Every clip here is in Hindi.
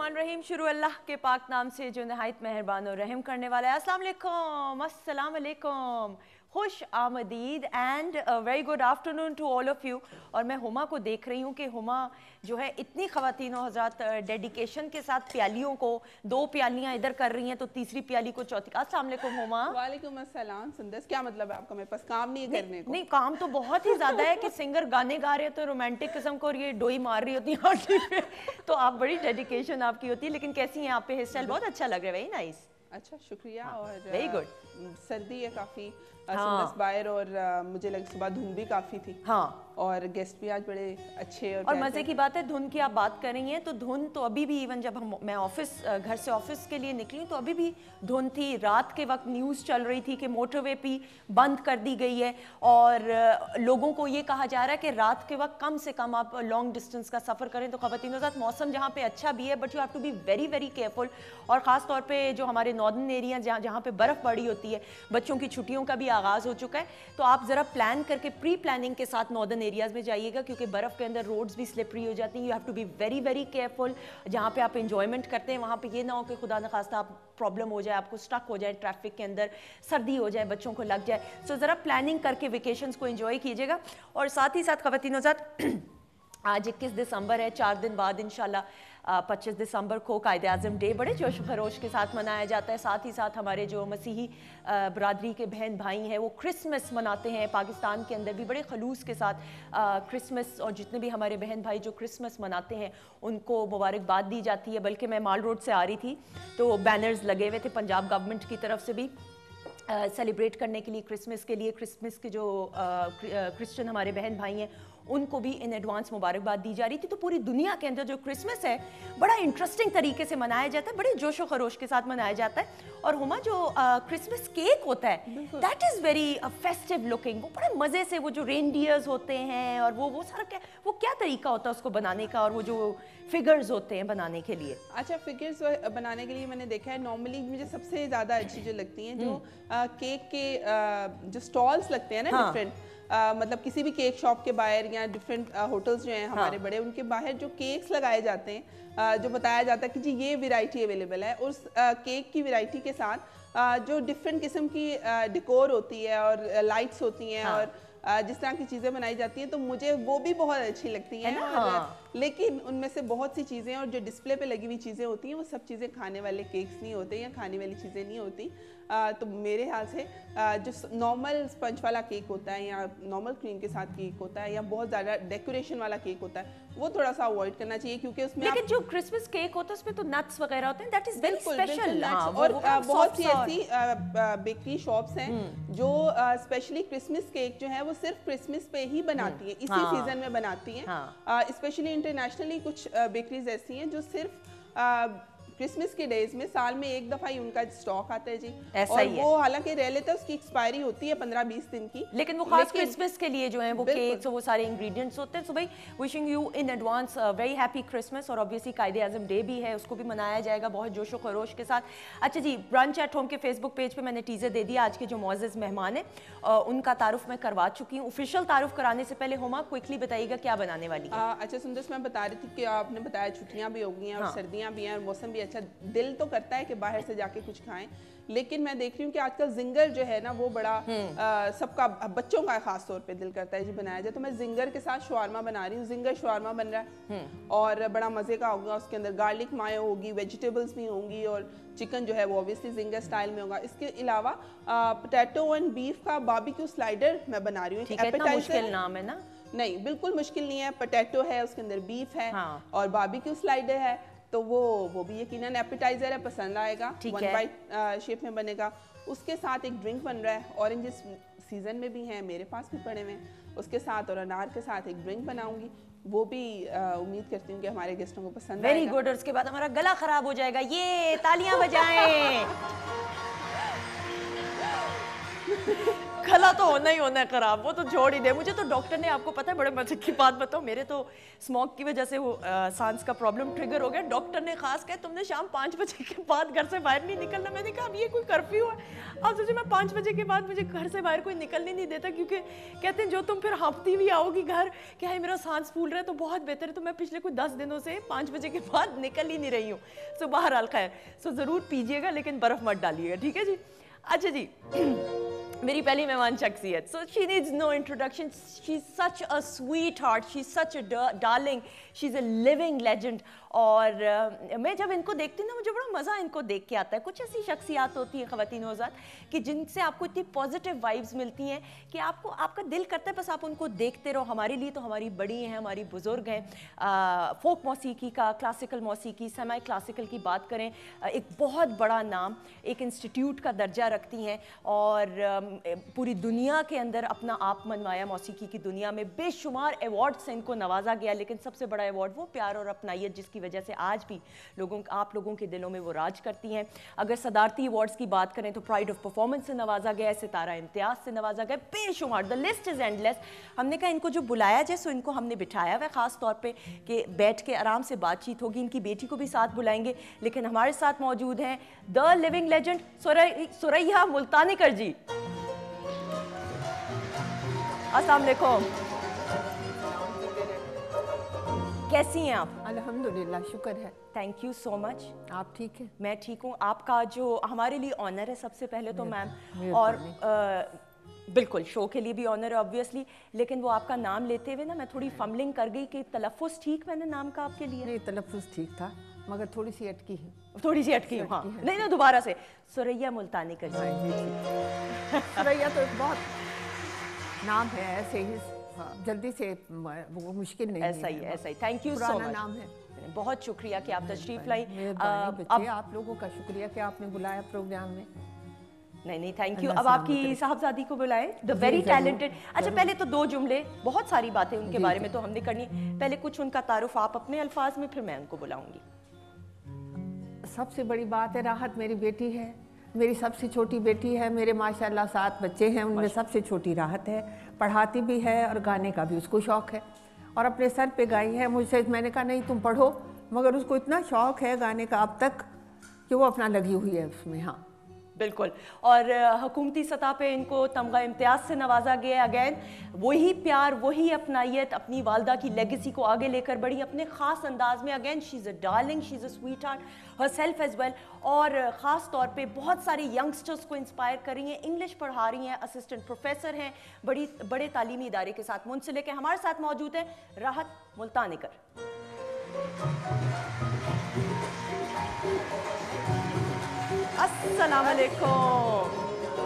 बिस्मिल्लाहिर्रहमानिर्रहीम। शुरू अल्लाह के पाक नाम से जो नहायत मेहरबान और रहम करने वाला है। अस्सलाम वालेकुम, अस्सलाम वालेकुम, खुश आमदीद and very good afternoon to all of you. और मैं हुमा को देख रही हूँ कि हुमा जो है इतनी ख़वातीन और हज़रात डेडिकेशन के साथ प्यालियों को, 2 प्यालियाँ इधर कर रही हैं तो तीसरी प्याली को चौथी। अस्सलाम वालेकुम हुमा। वालेकुम अस्सलाम। सुंदस, क्या मतलब है आपका? मेरे पास काम नहीं है करने को? नहीं, काम तो बहुत ही ज़्यादा है कि सिंगर गाने गा रहे होते हैं रोमांटिक किस्म को और ये डोई मार रही होती है आंटी पे। तो आप बड़ी डेडिकेशन आपकी होती है। लेकिन कैसी हैं आप पे हेयर स्टाइल? बहुत अच्छा लग रहा है, वेरी नाइस। अच्छा, शुक्रिया। और वेरी गुड। सर्दी है काफ़ी हाँ। बाहर, और मुझे लगा सुबह धुंध भी काफ़ी थी। हाँ, और गेस्ट भी आज बड़े अच्छे और मज़े की बात है धुन की आप बात कर रही हैं तो धुन तो अभी भी, इवन जब मैं घर से ऑफिस के लिए निकली तो अभी भी धुन थी। रात के वक्त न्यूज़ चल रही थी कि मोटरवे भी बंद कर दी गई है और लोगों को ये कहा जा रहा है कि रात के वक्त कम से कम आप लॉन्ग डिस्टेंस का सफ़र करें। तो ख़वातीनों के साथ मौसम जहाँ पे अच्छा भी है but you have to be very very careful. और ख़ास तौर पे जो हमारे नॉर्दर्न एरिया जहाँ पे बर्फ़ पड़ी होती है, बच्चों की छुट्टियों का भी आगाज़ हो चुका है, तो आप ज़रा प्लान करके प्री प्लानिंग के साथ नॉर्दर्न एरियाज़ में जाइएगा क्योंकि बर्फ़ के अंदर रोड्स भी स्लिपरी हो जाती हैं। You have to be very very careful. जहाँ पे आप एंजॉयमेंट करते हैं वहाँ पे ये ना हो कि खुदा न खास्ता आप प्रॉब्लम हो जाए, आपको स्टक हो जाए ट्रैफिक के अंदर, सर्दी हो जाए, बच्चों को लग जाए। सो ज़रा प्लानिंग करके वेकेशंस को एंजॉय कीजिएगा। और साथ ही साथ ख़वातीनों साथ आज 21 दिसंबर है, 4 दिन बाद इंशाल्लाह 25 दिसंबर को कायदे आज़म डे बड़े जोश खरोश के साथ मनाया जाता है। साथ ही साथ हमारे जो मसीही बरादरी के बहन भाई हैं वो क्रिसमस मनाते हैं। पाकिस्तान के अंदर भी बड़े खलूस के साथ क्रिसमस, और जितने भी हमारे बहन भाई जो क्रिसमस मनाते हैं उनको मुबारकबाद दी जाती है। बल्कि मैं माल रोड से आ रही थी तो बैनर्स लगे हुए थे पंजाब गवर्नमेंट की तरफ से भी सेलिब्रेट करने के लिए, क्रिसमस के जो क्रिश्चियन हमारे बहन भाई हैं उनको भी इन एडवांस मुबारकबाद दी जा रही थी। तो पूरी दुनिया के अंदर जो क्रिसमस है बड़ा इंटरेस्टिंग तरीके से मनाया जाता है, बड़े जोशो खरोश के साथ मनाया जाता है। और हुमा जो क्रिसमस केक होता है that is very festive looking. वो बड़े मज़े से, वो जो रेनडियर्स होते हैं और वो सारा क्या तरीका होता है उसको बनाने का, और वो जो फिगर्स होते हैं बनाने के लिए? अच्छा, फिगर्स बनाने के लिए मैंने देखा है नॉर्मली मुझे सबसे ज़्यादा अच्छी जो लगती हैं जो केक के जो स्टॉल्स लगते हैं ना, हाँ। डिफरेंट मतलब किसी भी केक शॉप के बाहर या डिफरेंट होटल्स जो हैं हमारे बड़े, उनके बाहर जो केक्स लगाए जाते हैं, जो बताया जाता है कि जी ये वैरायटी अवेलेबल है, उस केक की वैरायटी के साथ जो डिफरेंट किस्म की डेकोर होती है और लाइट्स होती हैं, हाँ। और जिस तरह की चीज़ें बनाई जाती हैं तो मुझे वो भी बहुत अच्छी लगती हैं। और लेकिन उनमें से बहुत सी चीज़ें और जो डिस्प्ले पे लगी हुई चीज़ें होती हैं वो सब चीज़ें खाने वाले केक्स नहीं होते या खाने वाली चीज़ें नहीं होती। तो मेरे ख्याल से जो नॉर्मल स्पंज वाला केक होता है या नॉर्मल क्रीम के साथ केक होता है या बहुत ज़्यादा डेकोरेशन वाला केक होता है वो थोड़ा सा अवॉइड करना चाहिए, क्योंकि उसमें लेकिन जो क्रिसमस केक होता है उसमें तो नट्स वगैरह होते हैं, दैट इज वेरी स्पेशल। और बहुत सी ऐसी बेकरी शॉप्स हैं जो स्पेशली क्रिसमस केक जो है वो सिर्फ क्रिसमस पे ही बनाती है, इसी सीजन में बनाती हैं। स्पेशली इंटरनेशनली कुछ बेकरीज ऐसी हैं जो सिर्फ क्रिसमस के डेज में साल में एक दफा ही उनका स्टॉक आता है जी। ऐसा और ही वो हालांकि रह लेता है, उसकी एक्सपायरी होती है 15-20 दिन की, लेकिन वो खास क्रिसमस के लिए जो है वो केक्स और वो सारे इंग्रेडिएंट्स होते हैं। सो भाई wishing you in advance very happy Christmas. और ऑब्वियसली कायदे आज़म डे भी है, उसको भी मनाया जाएगा बहुत जोशो खरोश के साथ। अच्छा जी, ब्रंच एट होम के फेसबुक पेज पे मैंने टीजर दे दिया। आज के जो मौजूद मेहमान हैं उनका तारुफ मैं करवा चुकी हूँ। ऑफिशियल तारुफ कराने से पहले हुमा क्विकली बताइएगा क्या बनाने वाली है? अच्छा सुंदर, मैं बता रही थी कि आपने बताया छुट्टियां भी हो गई हैं और सर्दियां भी हैं और मौसम भी अच्छा, दिल तो करता है कि बाहर से जाके कुछ खाएं, लेकिन मैं देख रही हूँ कि आजकल जिंगर जो है ना वो बड़ा सबका, बच्चों का खास तौर पे दिल करता है जी बनाया जाए, तो मैं जिंगर के साथ शवारमा बना रही हूँ। जिंगर शवारमा बन रहा है और बड़ा मजे का होगा। उसके अंदर गार्लिक मायो होगी, वेजिटेबल्स भी होंगी और चिकन जो है वो ऑब्वियसली जिंगर स्टाइल में होगा। इसके अलावा पोटैटो एंड बीफ का बारबेक्यू स्लाइडर मैं बना रही हूँ। मुश्किल नाम है ना? नहीं, बिल्कुल मुश्किल नहीं है। पोटैटो है, उसके अंदर बीफ है और बारबेक्यू स्लाइडर है, तो वो भी यकीनन एपेटाइजर है, पसंद आएगा। 1 बाइट शेप में बनेगा। उसके साथ एक ड्रिंक बन रहा है, ऑरेंजेस सीजन में भी हैं, मेरे पास भी पड़े हुए हैं, उसके साथ और अनार के साथ एक ड्रिंक बनाऊंगी। वो भी उम्मीद करती हूँ कि हमारे गेस्टों को पसंद आएगा। Very good. और उसके बाद हमारा गला खराब हो जाएगा, ये तालियां बजाएं। गला तो होना ही होना है खराब, वो तो छोड़ ही दे। मुझे तो डॉक्टर ने, आपको पता है बड़े मजे की बात बताओ, मेरे तो स्मोक की वजह से वो सांस का प्रॉब्लम ट्रिगर हो गया। डॉक्टर ने खास कहा तुमने शाम 5 बजे के बाद घर से बाहर नहीं निकलना। मैंने कहा अब ये कोई कर्फ्यू है? अब सोचिए मैं 5 बजे के बाद मुझे घर से बाहर कोई निकलने नहीं देता, क्योंकि कहते हैं जो तुम फिर हाँफती हुई आओगी घर कि हाय मेरा सांस फूल रहा है, तो बहुत बेहतर है। तो मैं पिछले कुछ 10 दिनों से 5 बजे के बाद निकल ही नहीं रही हूँ। सो बहरहाल खैर, सो ज़रूर पीजिएगा लेकिन बर्फ़ मत डालिएगा, ठीक है जी। अच्छा जी, मेरी पहली मेहमान शख्सियत, so she needs no introduction, she is such a sweetheart, she is such a darling, she is a living legend. और मैं जब इनको देखती हूँ ना, मुझे बड़ा मज़ा इनको देख के आता है। कुछ ऐसी शख्सियात होती हैं ख़वातीन हज़रात कि जिनसे आपको इतनी पॉजिटिव वाइब्स मिलती हैं कि आपको, आपका दिल करता है बस आप उनको देखते रहो। हमारे लिए तो हमारी बड़ी हैं, हमारी बुज़ुर्ग हैं। फोक मौसीकी का, क्लासिकल मौसीकी, सेमी क्लासिकल की बात करें, एक बहुत बड़ा नाम, एक इंस्टीट्यूट का दर्जा रखती हैं और पूरी दुनिया के अंदर अपना आप मनवाया। मौसीकी की दुनिया में बेशुमार अवार्ड से इनको नवाजा गया, लेकिन सबसे बड़ा अवार्ड वो प्यार और अपनाइयत जिसकी वजह से आज भी आप लोगों के दिलों में वो राज करती हैं। अगर सदारती अवार्ड्स की बात करें तो प्राइड ऑफ परफॉर्मेंस से नवाजा गया है, सितारा इम्तियाज से नवाजा गया, बेशुमार, द लिस्ट इज एंडलेस। हमने कहा इनको जो बुलाया जाए, सो इनको हमने बिठाया हुआ खास तौर पे कि बैठ के आराम से बातचीत होगी। इनकी बेटी को भी साथ बुलाएंगे, लेकिन हमारे साथ मौजूद हैं the living legend Suraiya Multanikar ji. अस्सलाम वालेकुम, कैसी हैं आप? अल्हम्दुलिल्लाह, शुक्र है। Thank you so much. आप ठीक है? मैं ठीक हूँ। आपका जो हमारे लिए ऑनर है सबसे पहले तो मैम, और बिल्कुल शो के लिए भी ऑनर है ऑब्वियसली, लेकिन वो आपका नाम लेते हुए ना मैं थोड़ी फम्बलिंग कर गई कि तलफ़्फ़ुज़ ठीक मैंने नाम का आपके लिए? नहीं, तलफ़्फ़ुज़ ठीक था मगर थोड़ी सी अटकी है। थोड़ी सी अटकी हूँ, हाँ। नहीं नहीं, दोबारा से, सुरैया मुल्तानिकर जी। सुरैया तो एक बहुत नाम है, ऐसे ही जल्दी से वो मुश्किल नहीं है। ऐसा ही, ऐसा ही। Thank you so much. नाम है। बहुत शुक्रिया कि आप तशरीफ लाई। अब आप लोगों का शुक्रिया कि आपने बुलाया प्रोग्राम में। नहीं, थैंक यू। अब आपकी साहबजादी को बुलाएं, द वेरी टैलेंटेड। अच्छा, पहले तो 2 जुमले, बहुत सारी बातें उनके बारे में तो हमने करनी, पहले कुछ उनका तारुफ आप अपने अल्फाज में, फिर मैं उनको बुलाऊंगी। सबसे बड़ी बात है, राहत मेरी बेटी है, मेरी सबसे छोटी बेटी है। मेरे माशाल्लाह 7 बच्चे हैं, उनमें सबसे छोटी राहत है। पढ़ाती भी है और गाने का भी उसको शौक़ है, और अपने सर पे गाई है। मुझसे मैंने कहा नहीं तुम पढ़ो, मगर उसको इतना शौक़ है गाने का अब तक कि वो अपना लगी हुई है उसमें। हाँ बिल्कुल। और हुकूमती सतह पे इनको तमगा इम्तियाज़ से नवाजा गया। अगैन वही प्यार, वही अपनाइयत, अपनी वालदा की लेगेसी को आगे लेकर बढ़ी अपने ख़ास अंदाज में। Again she is a darling, she is a sweetheart herself as well, और ख़ास तौर पे बहुत सारे यंगस्टर्स को इंस्पायर कर रही हैं, इंग्लिश पढ़ा रही हैं, असिस्टेंट प्रोफेसर हैं, बड़े तालीमी इदारे के साथ मुंसलिक है। हमारे साथ मौजूद है राहत मुल्तानिकर। अस्सलाम वालेकुम।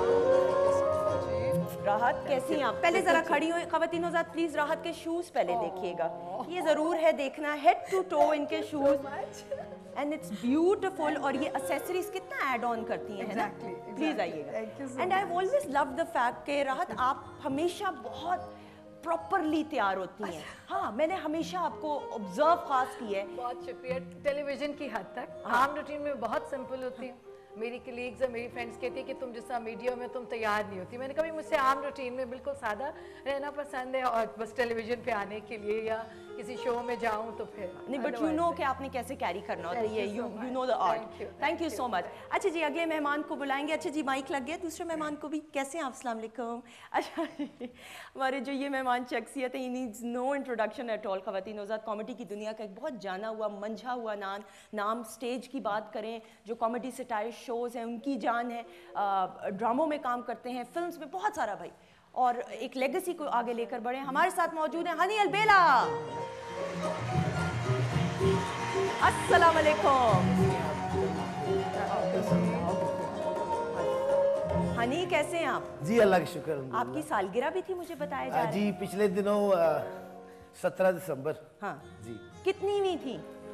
राहत कैसी हैं आप? पहले जरा खड़ी हो ख़वातीन हज़रात, प्लीज राहत के शूज पहले देखिएगा, ये जरूर है देखना, हेड टू टो इनके शूज, एंड इट्स ब्यूटीफुल। और ये एक्सेसरीज कितना ऐड ऑन करती हैं, है ना? प्लीज आइएगा। And I have always loved the fact कि राहत आप हमेशा बहुत प्रॉपरली तैयार होती हैं। हाँ, मैंने हमेशा आपको ऑब्जर्व खास की है। बहुत शुक्रिया। टेलीविजन की हद तक आम रूटीन में बहुत सिंपल होती है। मेरी कलीग्स और मेरी फ्रेंड्स कहती है कि तुम जिस मीडिया में तुम तैयार नहीं होती। मैंने कभी मुझसे आम रूटीन में बिल्कुल सादा रहना पसंद है, और बस टेलीविजन पे आने के लिए या किसी शो में जाऊं तो फिर नहीं, बट यू नो कि आपने कैसे कैरी करना होता है, ये you know the art. Thank you so much. अच्छा जी, अगले मेहमान को बुलाएंगे। अच्छा जी, माइक लग गया दूसरे मेहमान को भी। कैसे हैं आप? अस्सलाम वालेकुम। अच्छा हमारे जो ये मेहमान शख्सियत है, he needs no introduction at all. ख़वातीन हज़रात, कॉमेडी की दुनिया का एक बहुत जाना हुआ, मंझा हुआ नाम। स्टेज की बात करें, जो कॉमेडी सटायर शोज़ हैं उनकी जान है, ड्रामों में काम करते हैं, फिल्म्स में, बहुत सारा भाई, और एक लेगेसी को आगे लेकर बढ़े। हमारे साथ मौजूद हैं हनी अलबेला। अस्सलाम वालेकुम। हनी कैसे हैं आप? जी अल्लाह का शुक्र। आपकी सालगिरह भी थी मुझे बताया जा रहा है। जी पिछले दिनों 17 दिसंबर। हाँ जी। कितनी थी?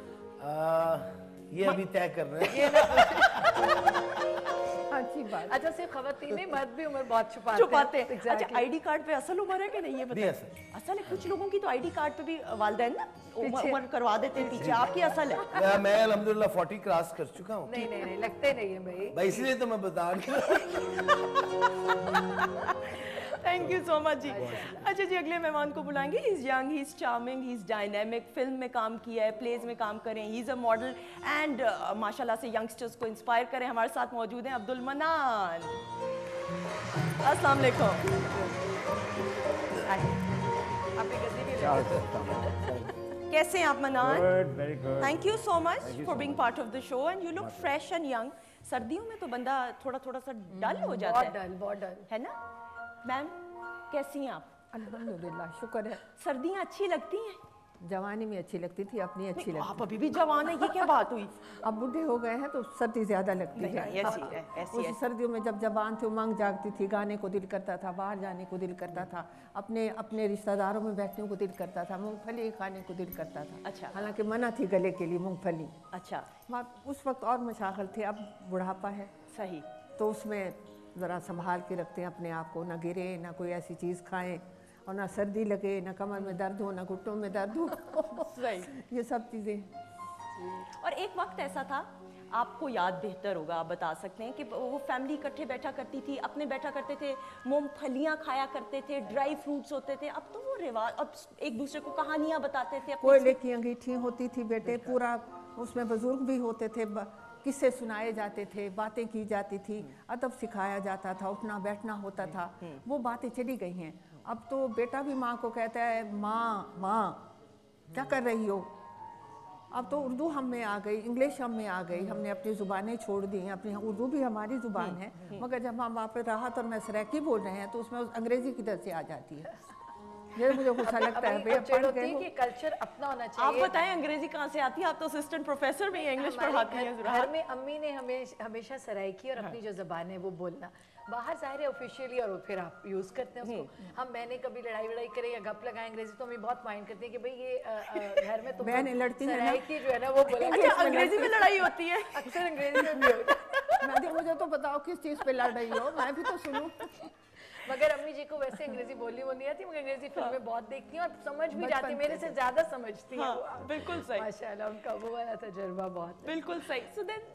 ये अभी तय कर रहे हैं। अच्छी बात। अच्छा, सिर्फ खवातीन नहीं, मर्द भी उम्र बहुत छुपाते हैं। अच्छा, आईडी कार्ड पे असल उम्र है कि नहीं ये बताइए। असल है, कुछ लोगों की तो आईडी कार्ड पे भी वालिदैन ना उम्र करवा देते हैं पीछे। आपकी असल है? मैं अल्हम्दुलिल्लाह 40 क्रॉस कर चुका हूँ। नहीं लगते नहीं है भाई, इसलिए तो मैं बता रही हूँ। Thank you so much ji. अच्छा जी, अगले मेहमान को बुलाएंगे। He is young, he is charming, he is dynamic, film में काम किया है, प्लेज में काम करें, he is a model and माशाल्लाह से यंगस्टर्स को इंस्पायर करें। हमारे साथ मौजूद हैं अब्दुल मन्नान। अस्सलाम वालेकुम। कैसे हैं आप Mannan? Very good. Thank you so much for being part of the show and you look fresh and young. सर्दियों में तो बंदा थोड़ा थोड़ा सा डल हो जाता बहुत डल है ना? मैम कैसी हैं आप? अल्हम्दुलिल्लाह, शुक्र है। सर्दियाँ अच्छी लगती हैं? जवानी में अच्छी लगती थी, अपनी अच्छी नहीं, लगती आप अभी भी जवान है, ये क्या बात हुई? अब बूढ़े हो गए हैं तो सर्दी ज़्यादा लगती नहीं, है। ऐसी है, ऐसी उस है। सर्दियों में जब जवान थे, उमंग जागती थी, गाने को दिल करता था, बाहर जाने को दिल करता था, अपने अपने रिश्तेदारों में बैठने को दिल करता था, मूंगफली खाने को दिल करता था। अच्छा। हालांकि मना थी गले के लिए मूंगफली। अच्छा, उस वक्त और मशागल थे, अब बुढ़ापा है सही। तो उसमें ज़रा संभाल के रखते हैं अपने आप को, ना गिरे, ना कोई ऐसी चीज़ खाएं और ना सर्दी लगे, ना कमर में दर्द हो, ना घुटनों में दर्द हो। सही। ये सब चीज़ें। और एक वक्त ऐसा था, आपको याद बेहतर होगा, आप बता सकते हैं कि वो फैमिली इकट्ठे बैठा करती थी, अपने बैठा करते थे, मूंगफलियाँ खाया करते थे, ड्राई फ्रूट्स होते थे। अब तो वो रिवाज, अब एक दूसरे को कहानियाँ बताते थे। कोयले की अंगीठी होती थी बेटे, पूरा उसमें बुजुर्ग भी होते थे, किस्से सुनाए जाते थे, बातें की जाती थी, अदब सिखाया जाता था, उठना बैठना होता था। वो बातें चली गई हैं। अब तो बेटा भी माँ को कहता है माँ माँ क्या कर रही हो। अब तो उर्दू हम में आ गई, इंग्लिश हम में आ गई, हमने अपनी ज़ुबानें छोड़ दी हैं। अपनी उर्दू भी हमारी ज़ुबान है, मगर जब हम वहाँ पर राहत और मैसरैकी बोल रहे हैं तो उसमें अंग्रेज़ी किधर से आ जाती है। ये मुझे गुस्सा लगता है भैया, पढ़ गए हो। कि कल्चर अपना होना आप चाहिए। बताएं अंग्रेजी कहाँ से आती है? आप तो असिस्टेंट प्रोफेसर भी हैं, इंग्लिश पढ़ाती हैं। घर में अम्मी ने हमेशा सराइकी और अपनी जो ज़बान है वो बोलना। बाहर जाहिर है ऑफिशियली और फिर आप यूज़ करते हैं उसको। मैंने कभी लड़ाई वड़ाई करे या गप लगाए अंग्रेजी तो हमें बहुत माइंड करती है कि भाई ये घर में तो बहनें लड़ती हैं ना। सराइकी जो है ना वो बोला। अच्छा, अंग्रेजी में लड़ाई होती है? अक्सर अंग्रेजी में भी होता है। मैं मुझे तो बताओ किस चीज़ पे लड़ रही हो, मैं भी तो सुनूं। मगर अम्मी जी को वैसे अंग्रेजी बोलनी वो नहीं आती, मगर अंग्रेजी फिल्में बहुत देखती हैं और समझ भी जाती हैं, मेरे से ज़्यादा समझती हैं। हाँ, बिल्कुल सही। माशाल्लाह, उनका वो वाला तजुर्बा बहुत है। बिल्कुल सही। सो देन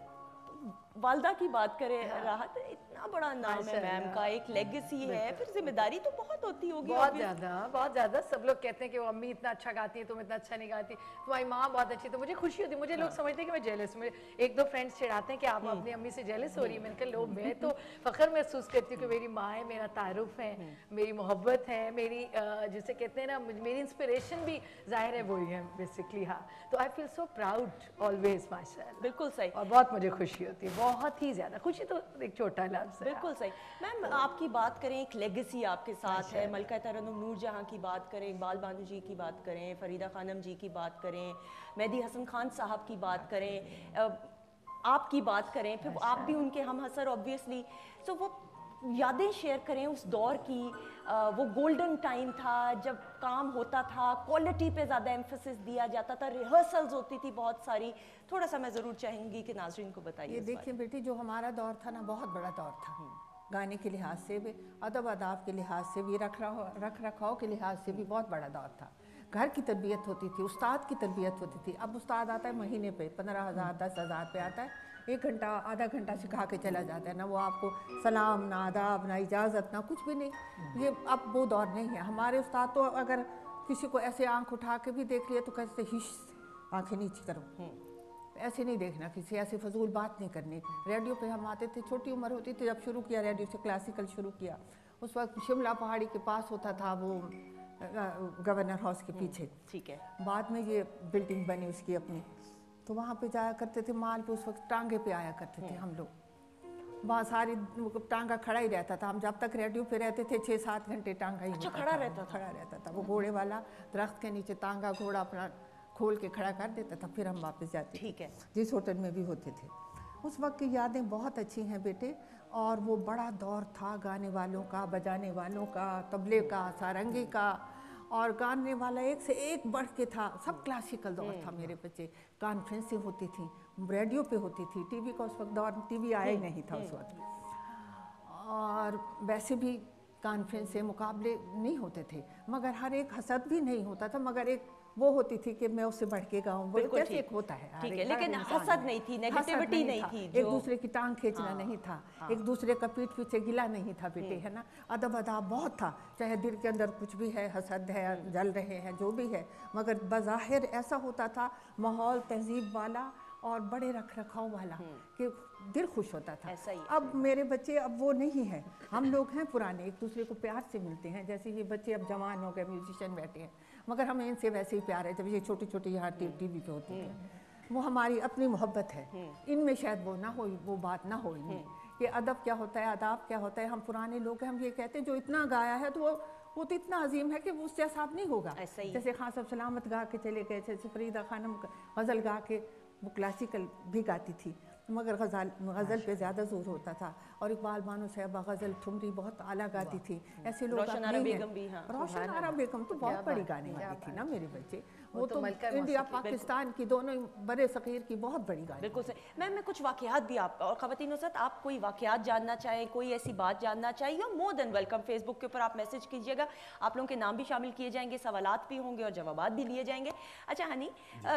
वालदा की बात करें, राहत इतना बड़ा नाम है मैम का, एक लेगेसी है, फिर जिम्मेदारी तो बहुत होती होगी। बहुत ज़्यादा। सब लोग कहते हैं कि वो अम्मी इतना अच्छा गाती है, तुम इतना अच्छा नहीं गाती, तुम्हारी माँ बहुत अच्छी। तो मुझे खुशी होती है, मुझे लोग समझते हैं कि मैं जेलस हूँ। एक दो फ्रेंड्स चिढ़ाते हैं कि आप अपनी अम्मी से जेलस हो रही है। मैंने कहा लो, मैं तो फ़ख्र महसूस करती हूँ कि मेरी माँ है, मेरा तारुफ है, मेरी मोहब्बत है, मेरी जिसे कहते हैं ना, मेरी इंस्पिरेशन भी ज़ाहिर है वही है बेसिकली। हाँ, तो I feel so proud always माशाल्लाह। बिल्कुल सही। और बहुत मुझे खुशी होती है, बहुत ही ज़्यादा खुशी। तो एक छोटा लफ्ज़ है। बिल्कुल सही। मैम आपकी बात करें, एक लेगेसी आपके साथ है। मलका तरन्नुम नूरजहां की बात करें, इकबाल बानू जी की बात करें, फरीदा खानम जी की बात करें, मेहदी हसन खान साहब की बात करें, आपकी बात करें, फिर आप भी उनके हम हसर ऑब्वियसली। सो वो यादें शेयर करें उस दौर की। वो गोल्डन टाइम था जब काम होता था, क्वालिटी पे ज़्यादा एम्फेसिस दिया जाता था, रिहर्सल्स होती थी बहुत सारी। थोड़ा सा मैं ज़रूर चाहूँगी कि नाज़रीन को बताइए। ये देखिए बेटी, जो हमारा दौर था ना, बहुत बड़ा दौर था। गाने के लिहाज से भी, अदब अदाब के लिहाज से भी, रख रखाव के लिहाज से भी बहुत बड़ा दौर था। घर की तरबियत होती थी, उस्ताद की तरबियत होती थी। अब उस्ताद आता है महीने पे 15,000 10,000 पे आता है, 1 घंटा आधा घंटा सिखा के चला जाता है। ना वो आपको सलाम, ना आदाब, ना इजाज़त, ना कुछ भी नहीं। ये अब वो दौर नहीं है। हमारे उस्ताद तो अगर किसी को ऐसे आंख उठा के भी देख लिया तो कहते हिश, आंखें नीचे करो, ऐसे नहीं देखना, किसी ऐसे फजूल बात नहीं करनी। रेडियो पे हम आते थे, छोटी उम्र होती थी जब शुरू किया रेडियो से, क्लासिकल शुरू किया। उस वक्त शिमला पहाड़ी के पास होता था वो गवर्नर हाउस के पीछे। ठीक है। बाद में ये बिल्डिंग बनी उसकी अपनी, तो वहाँ पे जाया करते थे माल पे। उस वक्त टांगे पे आया करते थे हम लोग। वहाँ सारी टांगा खड़ा ही रहता था। हम जब तक रेडियो पे रहते थे 6-7 घंटे टांगा ही खड़ा रहता था। खड़ा रहता था। वो घोड़े वाला दरख्त के नीचे टांगा घोड़ा अपना खोल के खड़ा कर देता था, फिर हम वापस जाते। ठीक है। जिस होटल में भी होते थे। उस वक्त की यादें बहुत अच्छी हैं बेटे। और वो बड़ा दौर था गाने वालों का, बजाने वालों का, तबले का, सारंगी का, और गाने वाला एक से एक बढ़ के था। सब क्लासिकल दौर था मेरे बच्चे। कॉन्फ्रेंसें होती थी, रेडियो पे होती थी। टीवी का उस वक्त दौर, टीवी आया ही नहीं था उस वक्त। और वैसे भी कॉन्फ्रेंसें, मुकाबले नहीं होते थे, मगर हर एक हसद भी नहीं होता था, मगर एक वो होती थी कि मैं उससे बढ़ के गाऊं, वो बिल्कुल कैसे ठीक। एक होता है, ठीक हर है, एक लेकिन इंसान हसद है। नहीं थी, हसद नेगेटिविटी नहीं थी, एक जो दूसरे की टांग खींचना नहीं था, एक दूसरे का पीठ पीछे गिला नहीं था बेटे, है ना। अदब अदाब बहुत था, चाहे दिल के अंदर कुछ भी है, हसद है, जल रहे हैं, जो भी है, मगर बज़ाहिर ऐसा होता था माहौल तहजीब वाला और बड़े रख रखाव वाला कि दिल खुश होता था। ऐसा ही, अब मेरे बच्चे अब वो नहीं हैं, हम लोग हैं पुराने, एक दूसरे को प्यार से मिलते हैं। जैसे ये बच्चे अब जवान हो गए, म्यूजिशियन बैठे हैं, मगर हमें इनसे वैसे ही प्यार है जब ये छोटी छोटी यहाँ टीवी पे होती है। वो हमारी अपनी मोहब्बत है, इनमें शायद वो ना हो, वो बात ना हो इनमें कि अदब क्या होता है, आदाब क्या होता है। हम पुराने लोग हैं, हम ये कहते हैं जो इतना गाया है तो वो तो इतना अजीम है कि वो उससे आसाब नहीं होगा। जैसे खान साहब सलामत गा के चले गए, जैसे फरीदा खानम गज़ल गा के, वो क्लासिकल भी गाती थी मगर गज़ल पे ज़्यादा जोर होता था। और इकबाल बानो साहबा गज़ल ठुमरी बहुत आला गाती थी। ऐसे लोग रोशन आरा बेगम भी, हाँ। रोशन आरा बेगम तो बहुत बड़ी गाने वाली थी ना मेरे बच्चे। वो तो इंडिया पाकिस्तान की दोनों बड़े फ़कीर की बहुत बड़ी गाने। बिल्कुल सही। मैं कुछ वाक़यात भी आप और ख़वातीन साथ, आप कोई वाक़यात जानना चाहें, कोई ऐसी बात जानना चाहिए, you more than welcome. Facebook के ऊपर आप मैसेज कीजिएगा, आप लोगों के नाम भी शामिल किए जाएंगे, सवालात भी होंगे और जवाबात भी लिए जाएंगे। अच्छा हनी,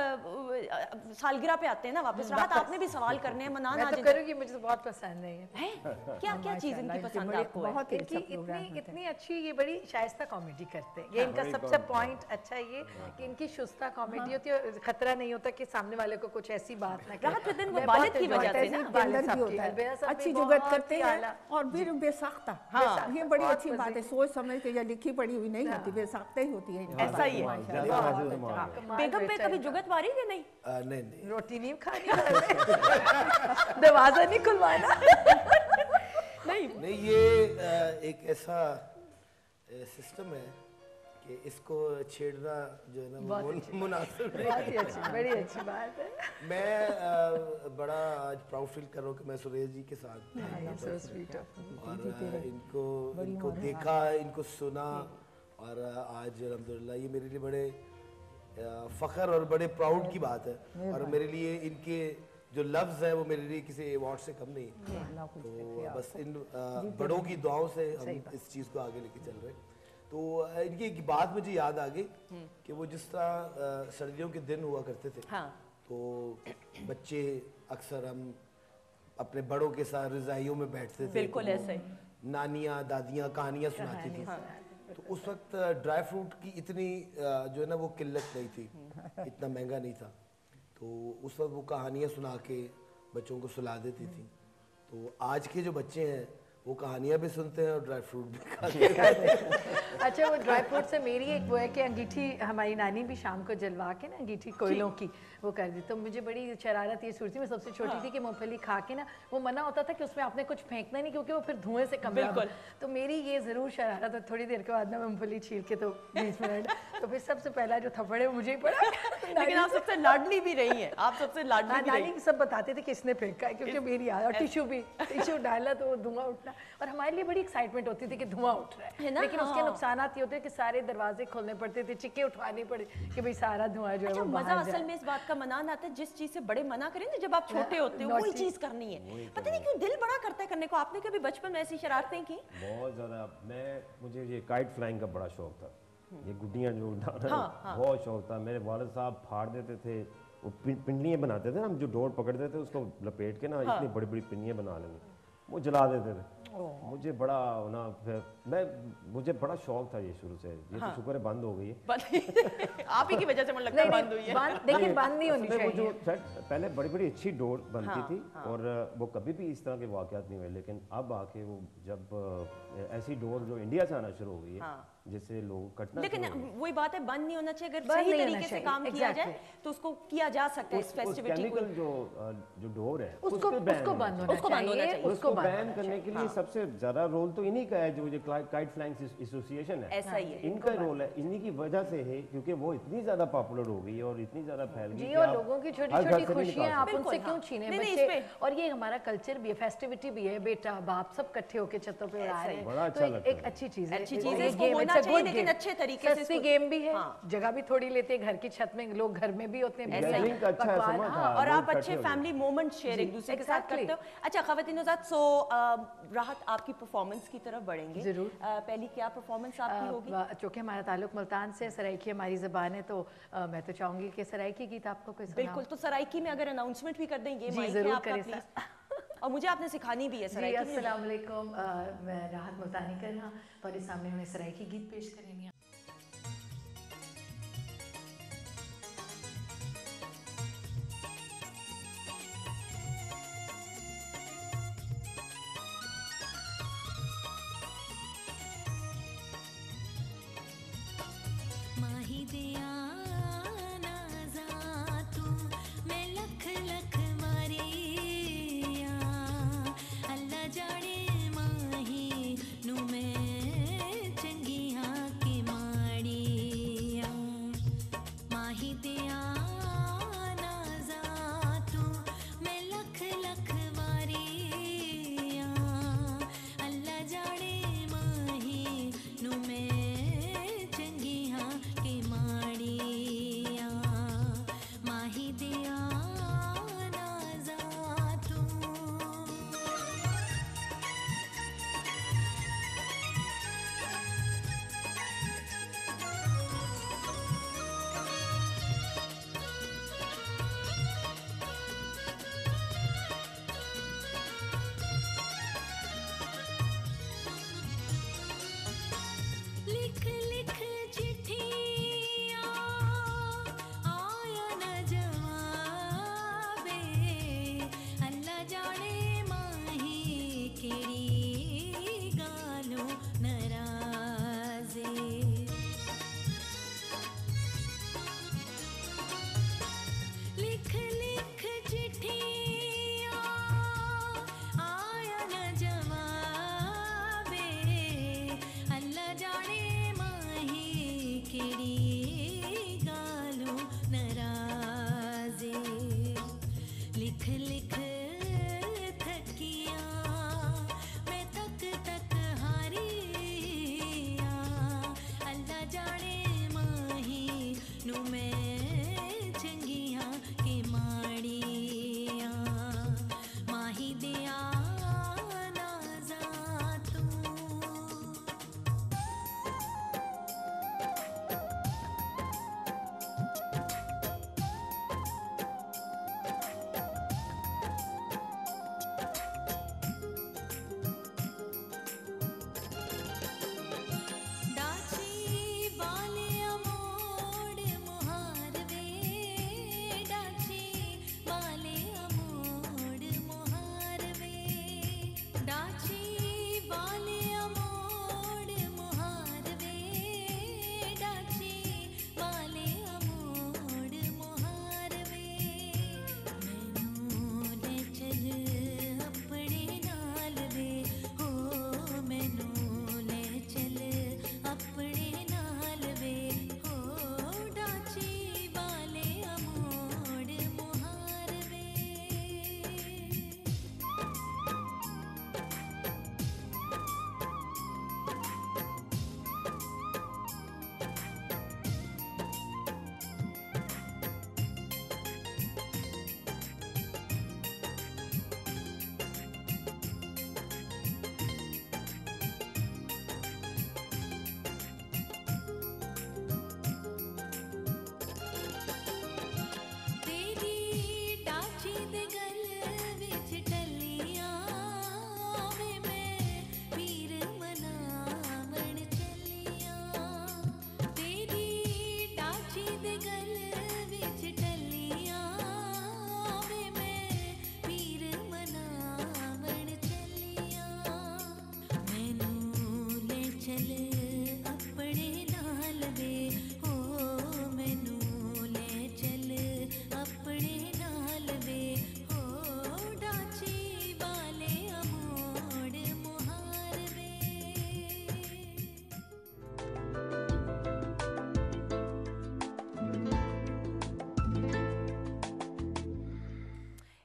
सालगिरह पे आते हैं ना वापस। राहत, आपने भी सवाल करने हैं, मनान मैं आज तो करूँगी, मुझे तो बहुत पसंद है ये। क्या क्या चीज़ इनकी पसंद है आपको? बहुत ही अच्छा इनकी प्रोग्राम इतनी अच्छी, ये बड़ी शाइस्ता कॉमेडी करते हैं। ये इनका सबसे पॉइंट अच्छा ये कि इनकी शुस्ता कॉमेडी होती है, खतरा नहीं होता कि सामने वाले को कुछ ऐसी बात ना राहत विदिन वो वालिद की वजह से ना, अंदर भी होता है, अच्छी जुगत करते हैं और फिर बेसाख्ता। ये बड़ी अच्छी बात है, सोच समझ के या लिखी पड़ी हुई नहीं होती, बेसाख्ता ही होती है। ऐसा ही है। बेगम पे कभी जुगत मारी कि नहीं? नहीं रोटी नहीं खानी, दरवाजा नहीं खुलवाना। नहीं, ये एक ऐसा सिस्टम है कि इसको छेड़ना जो है ना वो मुनासिब नहीं। बहुत ही अच्छी, बड़ी अच्छी बात है। मैं बड़ा आज प्राउड फील कर रहा हूँ कि मैं सुरेश जी के साथ और इनको देखा, इनको सुना और आज अल्हम्दुलिल्लाह ये मेरे लिए बड़े फ़ख्र और बड़े प्राउड की बात है। और मेरे लिए इनके जो लफ्ज़ है वो मेरे लिए किसी अवार्ड से कम नहीं है। तो बस इन बड़ों की दुआओं से हम इस चीज़ को आगे लेके चल रहे हैं। तो इनकी एक बात मुझे याद आ गई कि वो जिस तरह सर्दियों के दिन हुआ करते थे, तो बच्चे अक्सर हम अपने बड़ों के साथ रज़ाइयों में बैठते थे, बिल्कुल ऐसे नानियाँ दादियाँ कहानियाँ सुनाती थी। तो उस वक्त ड्राई फ्रूट की इतनी जो है ना वो किल्लत नहीं थी, इतना महंगा नहीं था। तो उस वक्त वो कहानियाँ सुना के बच्चों को सुला देती थी। तो आज के जो बच्चे हैं वो कहानियाँ भी सुनते हैं और ड्राई फ्रूट भी खाते हैं। अच्छा, वो ड्राई फ्रूट से मेरी एक वो है कि अंगीठी हमारी नानी भी शाम को जलवा के ना अंगीठी कोयलों की वो कर दी। तो मुझे बड़ी शरारत ये सूरती में सबसे छोटी थी कि मूंगफली खा के ना वो मना होता था कि उसमें आपने कुछ फेंकना नहीं क्योंकि वो फिर धुएं से कम। बिल्कुल। तो मेरी ये ज़रूर शरारत, और थोड़ी देर के बाद ना मूंगफली छील के तो 20 मिनट तो फिर सबसे पहला जो थप्पड़ है वो मुझे ही पड़ा। लेकिन आप सबसे लाडली भी रही हैं, आप सबसे लाडली भी रही। नानी सब बताते थे किसने फेंका है क्योंकि मेरी याद, और टिश्यू डाला तो वो धुआं उठना, और हमारे लिए बड़ी एक्साइटमेंट होती थी कि धुआं उठ रहा है ना। लेकिन उसके नुकसानात ये होते हैं कि सारे दरवाजे खोलने पड़ते थे, चिक्के उठवाने पड़े कि भाई सारा धुआं जो है वो मजा असल में इस बात का मनान आता है जिस चीज से बड़े मना करें ना, जब आप छोटे होते हो वही चीज करनी है। पता नहीं क्यों दिल बड़ा करता है करने को। आपने कभी बचपन में ऐसी शरारतें की? बहुत ज्यादा। मुझे ये काइट फ्लाइंग का बड़ा शौक था, ये गुड्डियाँ जो उड़ाना बहुत शौक था। मेरे वालिद साहब फाड़ देते थे, वो पिंडलियाँ बनाते थे ना, हम जो डोर पकड़ते थे उसको लपेट के ना इतनी बड़ी बड़ी पिंडियाँ बना लेंगे, वो जला देते थे। मुझे बड़ा ना मुझे बड़ा शौक था ये शुरू से। ये तो शुक्र है बंद हो गई है। आप ही की वजह से मुझे लगता है बंद हुई है। लेकिन बंद नहीं होनी चाहिए। जो पहले बड़ी बड़ी अच्छी डोर बनती थी और वो कभी भी इस तरह के वाकयात नहीं हुए। लेकिन अब आके वो जब ऐसी डोर जो इंडिया से आना शुरू हो गई है जिससे लोग कटना, लेकिन वही बात है, बंद नहीं होना चाहिए। अगर सही तरीके से काम किया जाए तो उसको किया जा सकता है। इस फेस्टिविटी को जो डोर है उसको बंद होना चाहिए। उसको बैन करने के लिए सबसे ज्यादा रोल तो इन्हीं का है, जो ये काइट फ्लाइंग एसोसिएशन है, ऐसा ही है, इनका रोल है। इन्हीं की वजह से है क्योंकि वो इतनी ज्यादा पॉपुलर हो गई और इतनी ज्यादा फैल गई जी। और लोगों की छोटी छोटी खुशियां आप उनसे क्यों छीने बच्चे। और ये हमारा कल्चर भी है, फेस्टिविटी भी है, बेटा बाप सब इकट्ठे होकर छतों पे उड़ा रहे हैं। बड़ा अच्छा लगता है, एक अच्छी चीज है। अच्छी चीज है, इसको होना खेलना चाहिए लेकिन अच्छे तरीके से। सस्ती गेम भी है, जगह भी थोड़ी लेते हैं, घर की छत में लोग घर में भी होते हैं, और आप अच्छे फैमिली मोमेंट शेयर एक दूसरे के साथ करते हो। अच्छा ख़वातीन-ओ-ज़ात, सो राहत आपकी परफॉर्मेंस की तरफ बढ़ेंगे। जरूर। पहली क्या परफॉर्मेंस आपकी होगी? चूँकि हमारा ताल्लुक मुल्तान से, सराइकी हमारी ज़बान है, तो मैं तो चाहूँगी कि सराइकी गीत आपको कोई सुनाऊं। बिल्कुल, तो सराइकी में अगर अनाउंसमेंट भी कर दें, ये माइक है आपका प्लीज। और मुझे आपने सिखानी भी है सराइकी। अस्सलाम वालेकुम, मैं राहत मुल्तानी करना और इस सामने हमें सराइकी गीत पेश करेंगे। माही दिया